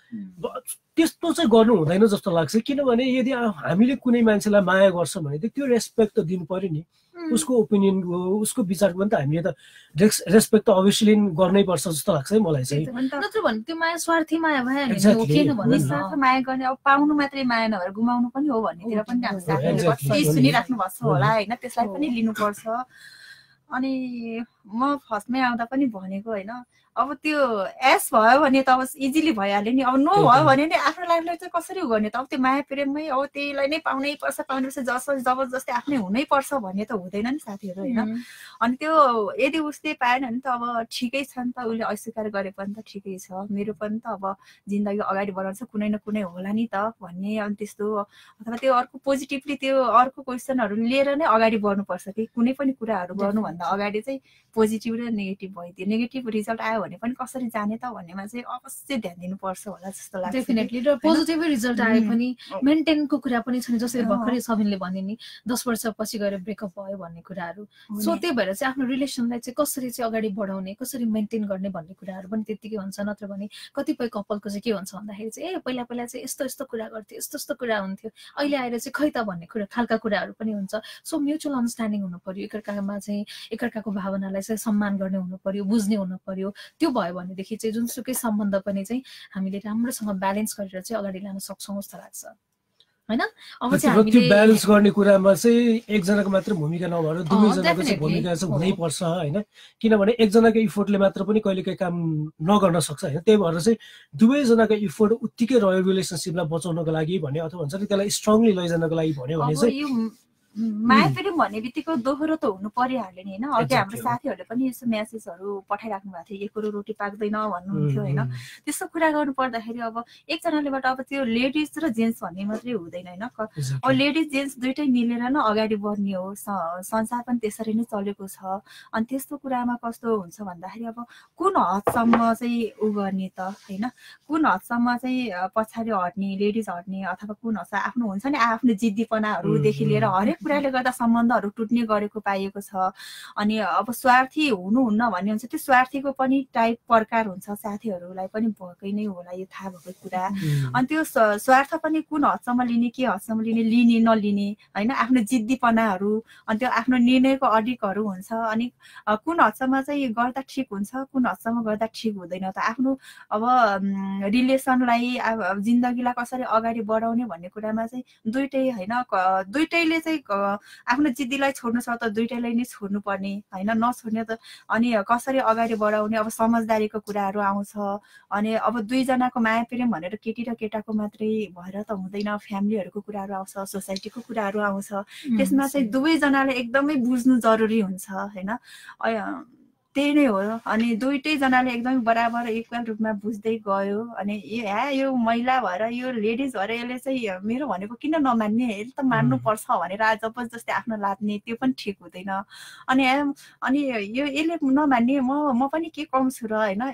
त्यस्तो चाहिँ गर्नु हुँदैन जस्तो लाग्छ। किनभने यदि हामीले कुनै मान्छेलाई माया गर्छ भने त्यो रेस्पेक्ट त दिनु पर्यो नि, उसको ओपिनियन हो, उसको विचारको पनि त हामीले त रेस्पेक्ट त अभियसली गर्नै पर्छ जस्तो लाग्छ है मलाई चाहिँ।
नत्र भने त्यो माया स्वार्थी माया भयो
निस्वार्थ माया गर्ने, अब पाउनु मात्रै माया नभएर गुमाउनु पनि हो भन्नेतिर पनि हाम्रो साथीहरूले कति सुनिराख्नु भएको छ होला होइन, त्यसलाई पनि लिनुपर्छ। अनि म फर्स्टमै आउँदा पनि भनेको होइन, अब त्यो एस भयो भने त अब इजिली भइहाल्यो नि, अब नो भयो भने नि आफ्नो लाइफलाई चाहिँ कसरी गर्ने त। अब त्यो माया प्रेममै अब त्यहीलाई नै पाउनै पर्छ जबरजस्ती आफ्नै हुनै पर्छ भन्ने त हुँदैन नि साथीहरू होइन। अनि त्यो यदि उसले पाएन भने त अब ठिकै छ नि त, उसले अस्वीकार गरे पनि त ठिकै छ, मेरो पनि त अब जिन्दगी अगाडि बढाउँछ कुनै न कुनै होला नि त भन्ने। अनि त्यस्तो अथवा त्यो अर्को पोजिटिभली त्यो अर्को क्वेसनहरू लिएर नै अगाडि बढ्नुपर्छ कि कुनै पनि कुराहरू गर्नुभन्दा अगाडि चाहिँ पोजिटिभ र नेगेटिभ भइदियो। नेगेटिभ रिजल्ट आयो भने पनि कसरी जाने त भन्नेमा चाहिँ अवश्य ध्यान दिनुपर्छ होला जस्तो लाग्छ।
डेफिनेटली र पोजिटिभ रिजल्ट आए पनि मेन्टेनको कुरा पनि छ नि, जसरी भर्खरै सबिनले भने नि 10 वर्षपछि गएर ब्रेकअप भयो भन्ने कुराहरू। सो त्यही भएर चाहिँ आफ्नो रिलेसनलाई चाहिँ कसरी चाहिँ अगाडि बढाउने, कसरी मेन्टेन गर्ने भन्ने कुराहरू पनि त्यतिकै हुन्छ। नत्र भने कतिपय कपलको चाहिँ के हुन्छ भन्दाखेरि चाहिँ पहिला चाहिँ यस्तो कुरा गर्थ्यो, यस्तो कुरा हुन्थ्यो, अहिले आएर चाहिँ खै त भन्ने खालका कुराहरू पनि हुन्छ। सो म्युचुअल अन्डरस्ट्यान्डिङ हुनु पर्यो, एकअर्कामा चाहिँ एकअर्काको भावनालाई चाहिँ सम्मान गर्ने हुनु पर्यो, बुझ्ने हुनु पर्यो। त्यो भयो भनेदेखि चाहिँ जुनसुकै सम्बन्ध पनि चाहिँ हामीले राम्रोसँग ब्यालेन्स गरेर चाहिँ अगाडि लान सक्छौँ जस्तो लाग्छ हैन। अब चाहिँ
हामीले त्यो ब्यालेन्स गर्ने कुरामा चाहिँ एकजनाको मात्र भूमिका नभएर दुवैजनाको चाहिँ भूमिका चाहिँ हुनै पर्छ हैन। किनभने एकजनाको इफोर्टले मात्र पनि कहिलेकाहीँ काम नगर्न सक्छ हैन। त्यही भएर चाहिँ दुवैजनाको इफोर्ट उत्तिकै रह्यो रिलेसनसिपलाई बचाउनको लागि भने, अथवा भन्छ नि त्यसलाई स्ट्रङली लैजानको लागि भन्यो भने चाहिँ
माया प्रेम भन्ने बित्तिकै दोहोरो त हुनु परिहाल्यो नि होइन। अघि हाम्रो साथीहरूले पनि यसो म्यासेजहरू पठाइराख्नु भएको थियो, एकरो रोटी पाक्दैन भन्नुहुन्थ्यो होइन। त्यस्तो कुरा गर्नु पर्दाखेरि अब एकजनालेबाट अब त्यो लेडिज र जेन्ट्स भन्ने मात्रै हुँदैन होइन। अब लेडिज जेन्ट्स दुइटै मिलेर नै अगाडि बढ्ने हो, संसार पनि त्यसरी नै चलेको छ। अनि त्यस्तो कुरामा कस्तो हुन्छ भन्दाखेरि अब कुन हदसम्म चाहिँ उ गर्ने त होइन, कुन हदसम्म चाहिँ पछाडि हट्ने, लेडिज हट्ने, अथवा कुन हदसम्म आफ्नो हुन्छ नि आफ्नो जिद्दीपनाहरूदेखि लिएर हरेक कुराले गर्दा सम्बन्धहरू टुट्ने गरेको पाइएको छ। अनि अब स्वार्थी हुनुहुन्न भन्ने हुन्छ, त्यो स्वार्थीको पनि टाइप प्रकार हुन्छ, साथीहरूलाई पनि भएकै नै होला यो थाहा भएको कुरा। अनि त्यो स्वार्थ पनि कुन हदसम्म लिने, के हदसम्म लिने, लिने नलिने होइन, आफ्नो जिद्दीपनाहरू, अनि त्यो आफ्नो निर्णयको अडिकहरू हुन्छ। अनि कुन हदसम्म चाहिँ गर्दा ठिक हुन्छ, कुन हदसम्म गर्दा ठिक हुँदैन त। आफ्नो अब रिलेसनलाई जिन्दगीलाई कसरी अगाडि बढाउने भन्ने कुरामा चाहिँ दुइटै होइन, दुइटैले चाहिँ आफ्नो जिद्दीलाई छोड्नु छ त दुइटैलाई नै छोड्नु पर्ने होइन, नछोड्ने त। अनि कसरी अगाडि बढाउने, अब समझदारीको कुराहरू आउँछ। अनि अब दुईजनाको माया प्रेम भनेर केटी र केटाको मात्रै भएर त हुँदैन, फ्यामिलीहरूको कुराहरू आउँछ, सोसाइटीको कुराहरू आउँछ। त्यसमा चाहिँ दुवैजनाले एकदमै बुझ्नु जरुरी हुन्छ होइन। त्यही नै हो। अनि दुइटैजनाले एकदमै बराबर इक्वल रूपमा बुझ्दै गयो। अनि यो महिला भएर, यो लेडिज भएर यसले चाहिँ मेरो भनेको किन नमान्ने, यसले त मान्नुपर्छ भनेर जबरजस्ती आफ्नो लाद्ने, त्यो पनि ठिक हुँदैन। अनि यो यसले नमान्ने, म पनि के कम छु र होइन।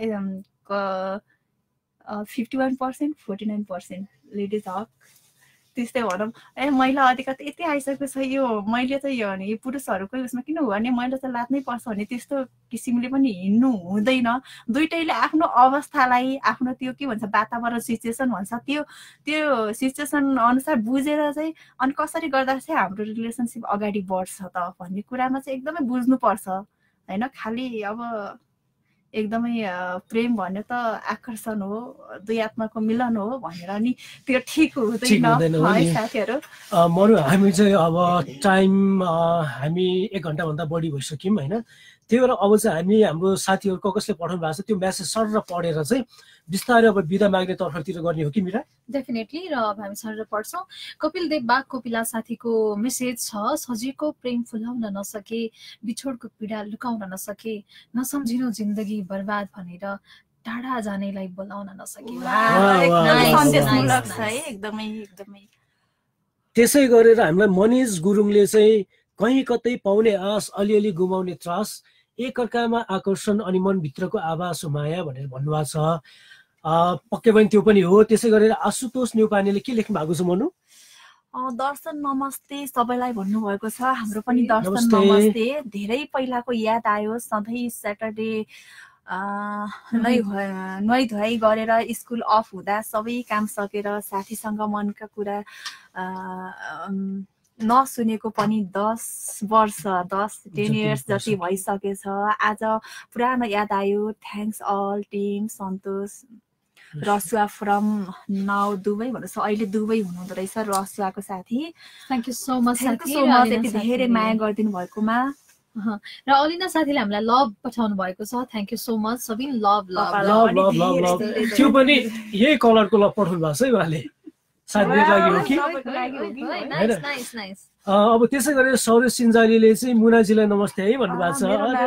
51% 49% लेडिज हक त्यस्तै भनौँ। महिला अधिकार त यति आइसकेको छ, यो मैले चाहिँ यो पुरुषहरूकै उसमा किन गर्ने, मैले चाहिँ लाद्नै पर्छ भने त्यस्तो किसिमले पनि हिँड्नु हुँदैन। दुइटैले आफ्नो अवस्थालाई, आफ्नो त्यो के भन्छ वातावरण, सिचुएसन भन्छ, त्यो सिचुएसन अनुसार बुझेर चाहिँ अनि कसरी गर्दा चाहिँ हाम्रो रिलेसनसिप अगाडि बढ्छ त भन्ने कुरामा चाहिँ एकदमै बुझ्नुपर्छ होइन। खालि अब एकदमै प्रेम भन्ने त आकर्षण हो, दुई आत्माको मिलन हो भनेर नि त्यो ठिक हुँदैन है साथीहरू।
मरु हामी चाहिँ अब टाइम हामी 1 घन्टाभन्दा बढी भइसक्यौँ होइन, त्यही भएर अब चाहिँ हामी हाम्रो साथीहरू कसले पठाउनु भएको छ त्यो म्यासेज सर पढेर चाहिँ बिस्तारै अब बिदा माग्ने तर्फतिर गर्ने हो कि मिरा?
डेफिनेटली। र अब हामी सर पढ्छौँ। कपिल देव बा कोपिला साथीको मेसेज छ, सजिएको प्रेम फुलाउन नसके, बिछोडको पीडा लुकाउन नसके, नसम्झिनु जिन्दगी बर्बाद भनेर टाढा जानेलाई बोलाउन नसके।
त्यसै गरेर हामीलाई मनिष गुरुङले चाहिँ कहीँ कतै पाउने आश, अलिअलि गुमाउने त्रास, एकअर्कामा आकर्षण अनि मनभित्रको आवास माया भनेर भन्नुभएको छ। पक्कै पनि त्यो पनि हो। त्यसै गरेर आशुतोष न्यौपानेले के लेख्नु भएको छ मनु?
दर्शन नमस्ते सबैलाई भन्नुभएको छ। हाम्रो पनि दर्शन नमस्ते। धेरै पहिलाको याद आयो, सधैँ स्याटरडे नुहाई धुवाई गरेर स्कुल अफ हुँदा सबै काम सकेर साथीसँग मनका कुरा नसुनेको पनि 10 वर्ष 10 इयर्स जति भइसकेछ। आज पुरानो याद आयो। Thanks all team. Santosh Rasuwa from now Dubai भन्नुहोस्। अहिले दुबई हुनुहुँदो रहेछ रसुवाको साथी।
थ्याङ्क यू सो मच साथी।
यति धेरै माया गरिदिनु भएकोमा।
र अलिना साथीले हामीलाई लभ पठाउनु भएको छ। Thank you so much Sabin. Love love
love love love love. त्यो पनि यही कलरको लभ पठाउनु भएको छ है उहाँले। साथीको लागि हो कि? अब त्यसै गरेर सौर्य सिन्जालीले चाहिँ मुनाजीलाई नमस्ते है भन्नुभएको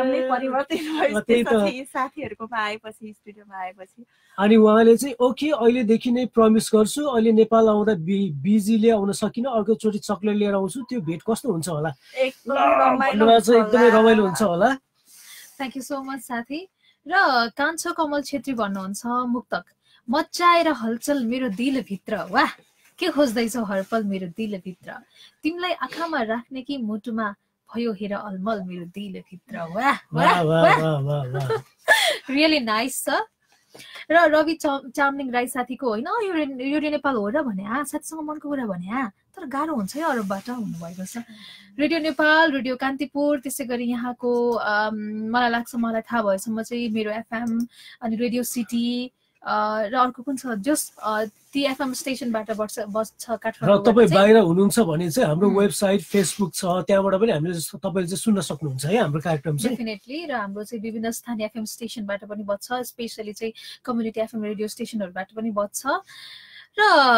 छ। अनि उहाँले चाहिँ ओके अहिलेदेखि नै प्रमिस गर्छु, अहिले नेपाल आउँदा बिजीले आउन सकिनँ, अर्कोचोटि चक्लेट लिएर आउँछु, त्यो भेट कस्तो हुन्छ होला? एकदमै रमाइलो हुन्छ होला।
थ्याङ्क यू सो मच साथी। र कान्छो कमल छेत्री भन्नुहुन्छ मुक्तक, मच्चाएर हलचल मेरो दिलभित्र, वाह के खोज्दैछौ हरपल मेरो दिलभित्र, तिमीलाई आँखामा राख्ने कि मुटुमा भयो हेर अलमल मेरो दिलभित्र, वाह वाह वाह। रियली नाइस छ। र रवि चामलिङ राई साथीको होइन रेडियो नेपाल हो र भने साथीसँग मनको कुरा भने तर गाह्रो हुन्छ है अरबबाट हुनुभएको छ। रेडियो नेपाल, रेडियो कान्तिपुर, त्यसै गरी यहाँको मलाई लाग्छ मलाई थाहा भएसम्म चाहिँ मेरो एफएम अनि रेडियो सिटी र अर्को कुन छ जस ती एफएम स्टेसनबाट बस्छ काठमाडौँ।
र तपाईँ बाहिर हुनुहुन्छ भने चाहिँ हाम्रो वेबसाइट फेसबुक छ, त्यहाँबाट पनि हामीले तपाईँले चाहिँ सुन्न सक्नुहुन्छ है हाम्रो कार्यक्रम चाहिँ।
डेफिनेटली। र हाम्रो चाहिँ विभिन्न स्थानीय एफएम स्टेसनबाट पनि बज्छ, स्पेसली चाहिँ कम्युनिटी एफएम रेडियो स्टेसनहरूबाट पनि बज्छ। र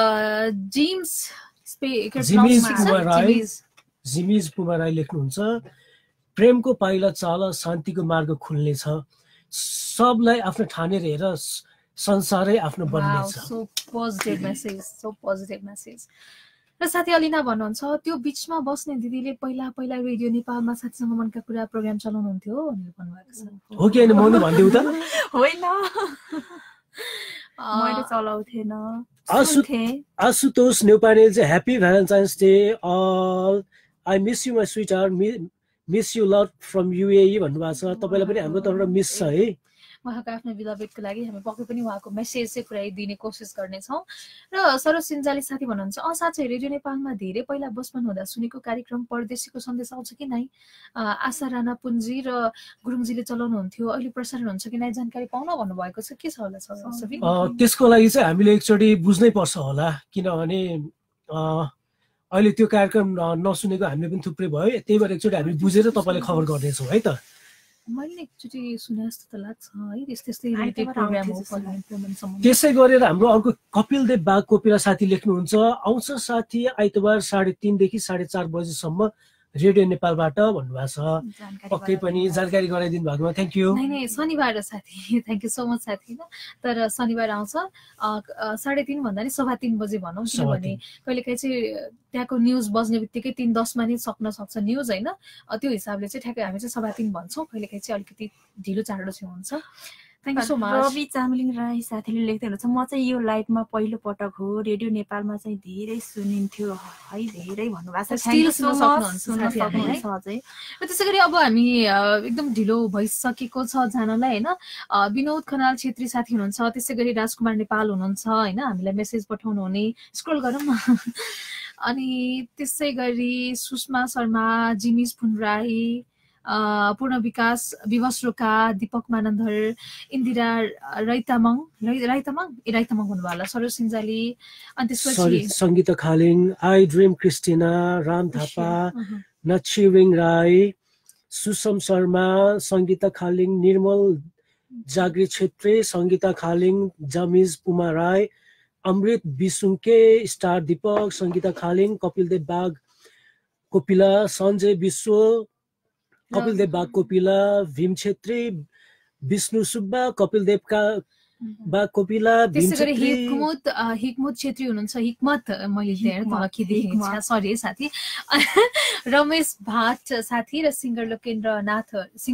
जिमिज पुमा राई लेख्नुहुन्छ, प्रेमको पाइला चाल शान्तिको मार्ग खुल्नेछ, सबलाई आफ्नो ठानेर हेर संसारै आफ्नो बन्नेछ।
So positive message, so positive message. र साथी अलिना भन्नुहुन्छ त्यो बिचमा बस्ने दिदीले पहिला रेडियो नेपालमा साथीसँग मनका कुरा प्रोग्राम चलाउनुहुन्थ्यो भनेर भन्नुभएको छ।
हो कि होइन मनु भनिदेऊ त?
होइन मैले चलाउँथेन।
आशुतोष न्यौपाने चाहिँ happy Valentine's day all, I miss you my sweetheart, miss you lot from UAE भन्नुभएको छ। तपाईँलाई पनि हाम्रो तर्फबाट मिस छ है।
उहाँको आफ्नो बिलभेटको लागि हामी पक्कै पनि उहाँको मेसेज चाहिँ पुऱ्याइदिने कोसिस गर्नेछौँ। र सरोज सिन्जाली साथी भन्नुहुन्छ साँच्चै रेडियो नेपालमा धेरै पहिला बचपन हुँदा सुनेको कार्यक्रम परदेशीको सन्देश आउँछ कि नै? आशा राणा पुन्जी र गुरुङजीले चलाउनुहुन्थ्यो, अहिले प्रसारण हुन्छ कि नै जानकारी पाउन भन्नुभएको छ। के छ होला
त्यसको लागि चाहिँ हामीले एकचोटि बुझ्नै पर्छ होला, किनभने अहिले त्यो कार्यक्रम नसुनेको हामीले पनि थुप्रै भयो। त्यही भएर एकचोटि हामी बुझेर तपाईँलाई खबर गर्नेछौँ है त।
मैले एकचोटि सुने जस्तो त लाग्छ है, त्यस्तै प्रोग्राम हो।
त्यसै गरेर हाम्रो अर्को कपिल देव बाग कोपिला साथी लेख्नुहुन्छ, आउँछ साथी आइतबार 3:30 देखि 4:30 बजेसम्म रेडियो नेपालबाट भन्नुभएको छ। पक्कै पनि जानकारी गराइदिनु भएकोमा थ्याङ्क यू।
नै शनिबार साथी, थ्याङ्क यू सो मच साथी। तर शनिबार आउँछ 3:30 भन्दा नि 3:15 बजे भनौँ, किनभने कहिलेकाहीँ चाहिँ त्यहाँको न्युज बज्ने बित्तिकै 3:10 मा नि सक्न सक्छ न्युज होइन, त्यो हिसाबले चाहिँ ठ्याक्कै हामी चाहिँ 3:15 भन्छौँ, कहिलेकाहीँ चाहिँ अलिकति ढिलो चाँडो चाहिँ हुन्छ। Thank you so much.
Rabi Chamling Rai साथीले लेख्दै हुनुहुन्छ, म चाहिँ यो लाइभमा पहिलो पटक हो, रेडियो नेपालमा चाहिँ धेरै सुनिन्थ्यो है, धेरै भन्नुभएको छ।
त्यसै गरी अब हामी एकदम ढिलो भइसकेको छ जानलाई होइन। विनोद खनाल छेत्री साथी हुनुहुन्छ, त्यसै गरी राजकुमार नेपाल हुनुहुन्छ होइन, हामीलाई मेसेज पठाउनु हुने, स्क्रोल गरौँ न। अनि त्यसै गरी सुषमा शर्मा, जिमिज फुनराई, पूर्ण विकास, विवश रोका, दीपक मानन्धर, इन्दिरा रैतामङ भन्नुभयो होला, सरोज सिन्जाली, अनि त्यसपछि
Sangita Khaling, I dream Christina, Ram Thapa, Nachhiring Rai, Susham Sharma, Sangita Khaling, Nirmal Jagrit Chhetri, Sangita Khaling, Jamij Puma Rai, Amrit Bisunke, star Deepak, Sangita Khaling, Kapildev Bag Kopila, Sanjay विश्व, कपिलदेव बाग कोपिला, भीम छेत्री, विष्णु सुब्बा, कपिलदेवका बाग कोपिला,
त्यसै गरी हिकमत छेत्री हुनुहुन्छ, हिकमत मैले तलखिदिएको सरी है साथी, रमेश भाट साथी र सिङ्गर लोकेन्द्रनाथ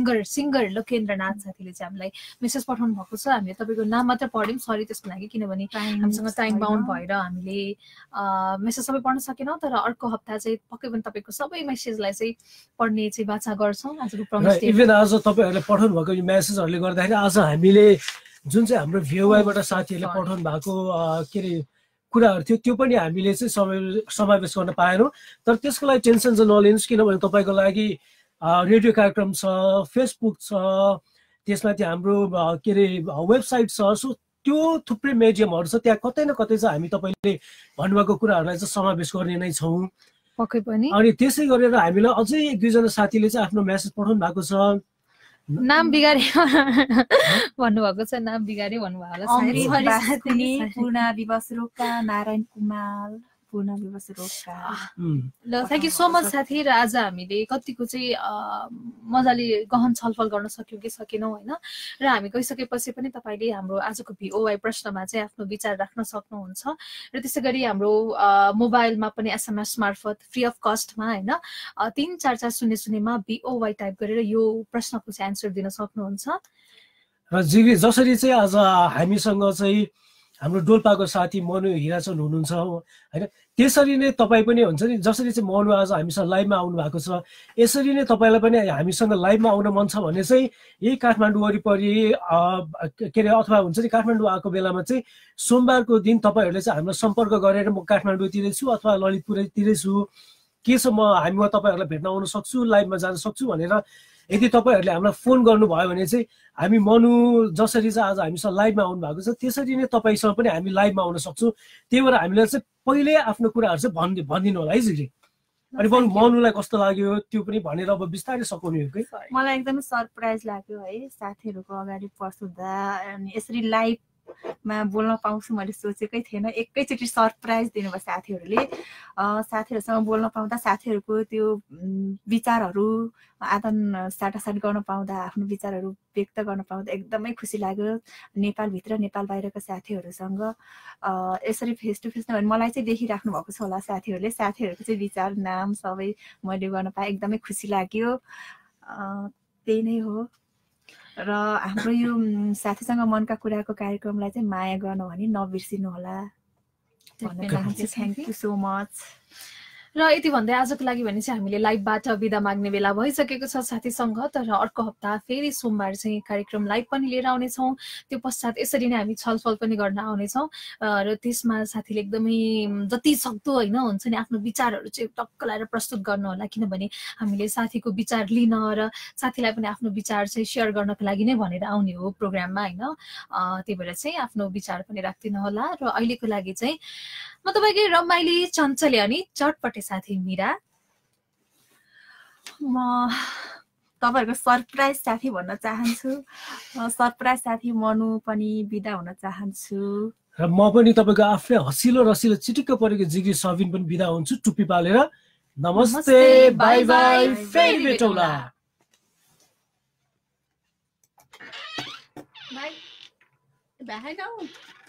साथीले चाहिँ हामीलाई मेसेज पठाउनु भएको छ। हामीले तपाईँको नाम मात्र पढ्यौँ, सरी त्यसको लागि, किनभने हामीसँग टाइम बााउन्ड भएर हामीले मेसेज सबै पढ्न सकेनौँ। तर अर्को हप्ता चाहिँ पक्कै पनि तपाईँको सबै मेसेजलाई चाहिँ पढ्ने चाहिँ बाचा गर्छौँ। आजको प्रमिस
इभन आज तपाईँहरूले पठाउनु भएको मेसेजहरूले गर्दाखेरि आज हामीले जुन चाहिँ हाम्रो VOY-बाट साथीहरूले पठाउनु भएको के अरे कुराहरू थियो त्यो पनि हामीले चाहिँ समावेश गर्न पाएनौँ। तर त्यसको लागि टेन्सन चाहिँ नलिनुहोस्, किनभने तपाईँको लागि रेडियो कार्यक्रम छ, फेसबुक छ, त्यसमाथि हाम्रो के अरे वेबसाइट छ, सो त्यो थुप्रै मिडियमहरू छ, त्यहाँ कतै न कतै चाहिँ हामी तपाईँले भन्नुभएको कुराहरूलाई चाहिँ समावेश गर्ने नै छौँ
पक्कै पनि।
अनि त्यसै गरेर हामीलाई अझै 1-2 जना साथीले चाहिँ आफ्नो मेसेज पठाउनु भएको छ,
नाम बिगारे भन्नुभएको छ, नाम बिगारे भन्नुभयो होला,
पूर्ण विवश रोका, नारायण कुमार, पूर्ण विवश रोका।
ल थ्याङ्क यू सो मच साथी। र आज हामीले कतिको चाहिँ मजाले गहन छलफल गर्न सक्यौँ कि सकेनौँ होइन। र हामी गइसकेपछि पनि तपाईँले हाम्रो आजको VOY प्रश्नमा चाहिँ आफ्नो विचार राख्न सक्नुहुन्छ। र त्यसै गरी हाम्रो मोबाइलमा पनि SMS मार्फत फ्री अफ कस्टमा होइन 34400 VOY टाइप गरेर यो प्रश्नको चाहिँ एन्सर दिन सक्नुहुन्छ।
र जसरी चाहिँ आज हामीसँग चाहिँ हाम्रो डोल्पाको साथी मनु हिराचन हुनुहुन्छ होइन, त्यसरी नै तपाईँ पनि हुन्छ नि, जसरी चाहिँ मनु आज हामीसँग लाइभमा आउनु भएको छ, यसरी नै तपाईँलाई पनि हामीसँग लाइभमा आउन मन छ भने चाहिँ यही काठमाडौँ वरिपरि के अरे अथवा हुन्छ नि काठमाडौँ आएको बेलामा चाहिँ सोमबारको दिन तपाईँहरूले चाहिँ हामीलाई सम्पर्क गरेर म काठमाडौँतिरै छु अथवा ललितपुरतिरै छु, के छ हामी तपाईँहरूलाई भेट्न आउन सक्छु, लाइभमा जान सक्छु भनेर यदि तपाईँहरूले हामीलाई फोन गर्नुभयो भने चाहिँ हामी मनु जसरी चाहिँ आज हामीसँग लाइभमा आउनु भएको छ त्यसरी नै तपाईँसँग पनि हामी लाइभमा आउन सक्छौँ। त्यही भएर हामीलाई चाहिँ पहिले आफ्नो कुराहरू चाहिँ भनिदिनु होला है जिले। अनि मनुलाई कस्तो लाग्यो त्यो पनि भनेर अब बिस्तारै सघाउने हो कि।
मलाई एकदमै सरप्राइज लाग्यो है साथीहरूको अगाडि प्रस्तुता, अनि यसरी लाइभ मा बोल्न पाउँछु मैले सोचेकै थिएन। एकैचोटि सरप्राइज दिनुभयो साथीहरूले। साथीहरूसँग बोल्न पाउँदा, साथीहरूको त्यो विचारहरू आदान साटासाट गर्न पाउँदा, आफ्नो विचारहरू व्यक्त गर्न पाउँदा एकदमै खुसी लाग्यो। नेपालभित्र नेपाल बाहिरका साथीहरूसँग यसरी फेस टु फेस नभए मलाई चाहिँ देखिराख्नु भएको छ होला साथीहरूले। साथीहरूको चाहिँ विचार नाम सबै मैले गर्न पाएँ, एकदमै खुसी लाग्यो। त्यही नै हो। र हाम्रो यो साथीसँग मनका कुराको कार्यक्रमलाई चाहिँ माया गर्नु भने नबिर्सिनु होला भन्न चाहन्छु। Thank you so much.
र यति भन्दै आजको लागि भने चाहिँ हामीले लाइभबाट बिदा माग्ने बेला भइसकेको छ साथीसँग। तर अर्को हप्ता फेरि सोमबार चाहिँ कार्यक्रम लाइभ पनि लिएर आउनेछौँ। त्यो पश्चात यसरी नै हामी छलफल पनि गर्न आउनेछौँ र त्यसमा साथीले एकदमै जति सक्दो होइन हुन्छ नि आफ्नो विचारहरू चाहिँ टक्क लाएर प्रस्तुत गर्नु होला, किनभने हामीले साथीको विचार लिन र साथीलाई पनि आफ्नो विचार चाहिँ सेयर गर्नको लागि नै भनेर आउने हो प्रोग्राममा होइन। त्यही भएर चाहिँ आफ्नो विचार पनि राख्दिनु होला। र अहिलेको लागि चाहिँ म तपाईँकै रमाइली चञ्चले अनि चटपटे साथी मीरा,
म तपाईँहरूको सरप्राइज साथी भन्न चाहन्छु। सरप्राइज साथी मनु पनि बिदा हुन चाहन्छु।
र म पनि तपाईँको आफ्नै हसिलो रसिलो चिटिक्क परेको जिग्री सबिन पनि बिदा हुन्छु टुप्पी पालेर। नमस्ते, बाई बाई, फेरि भेटौँला।
By by.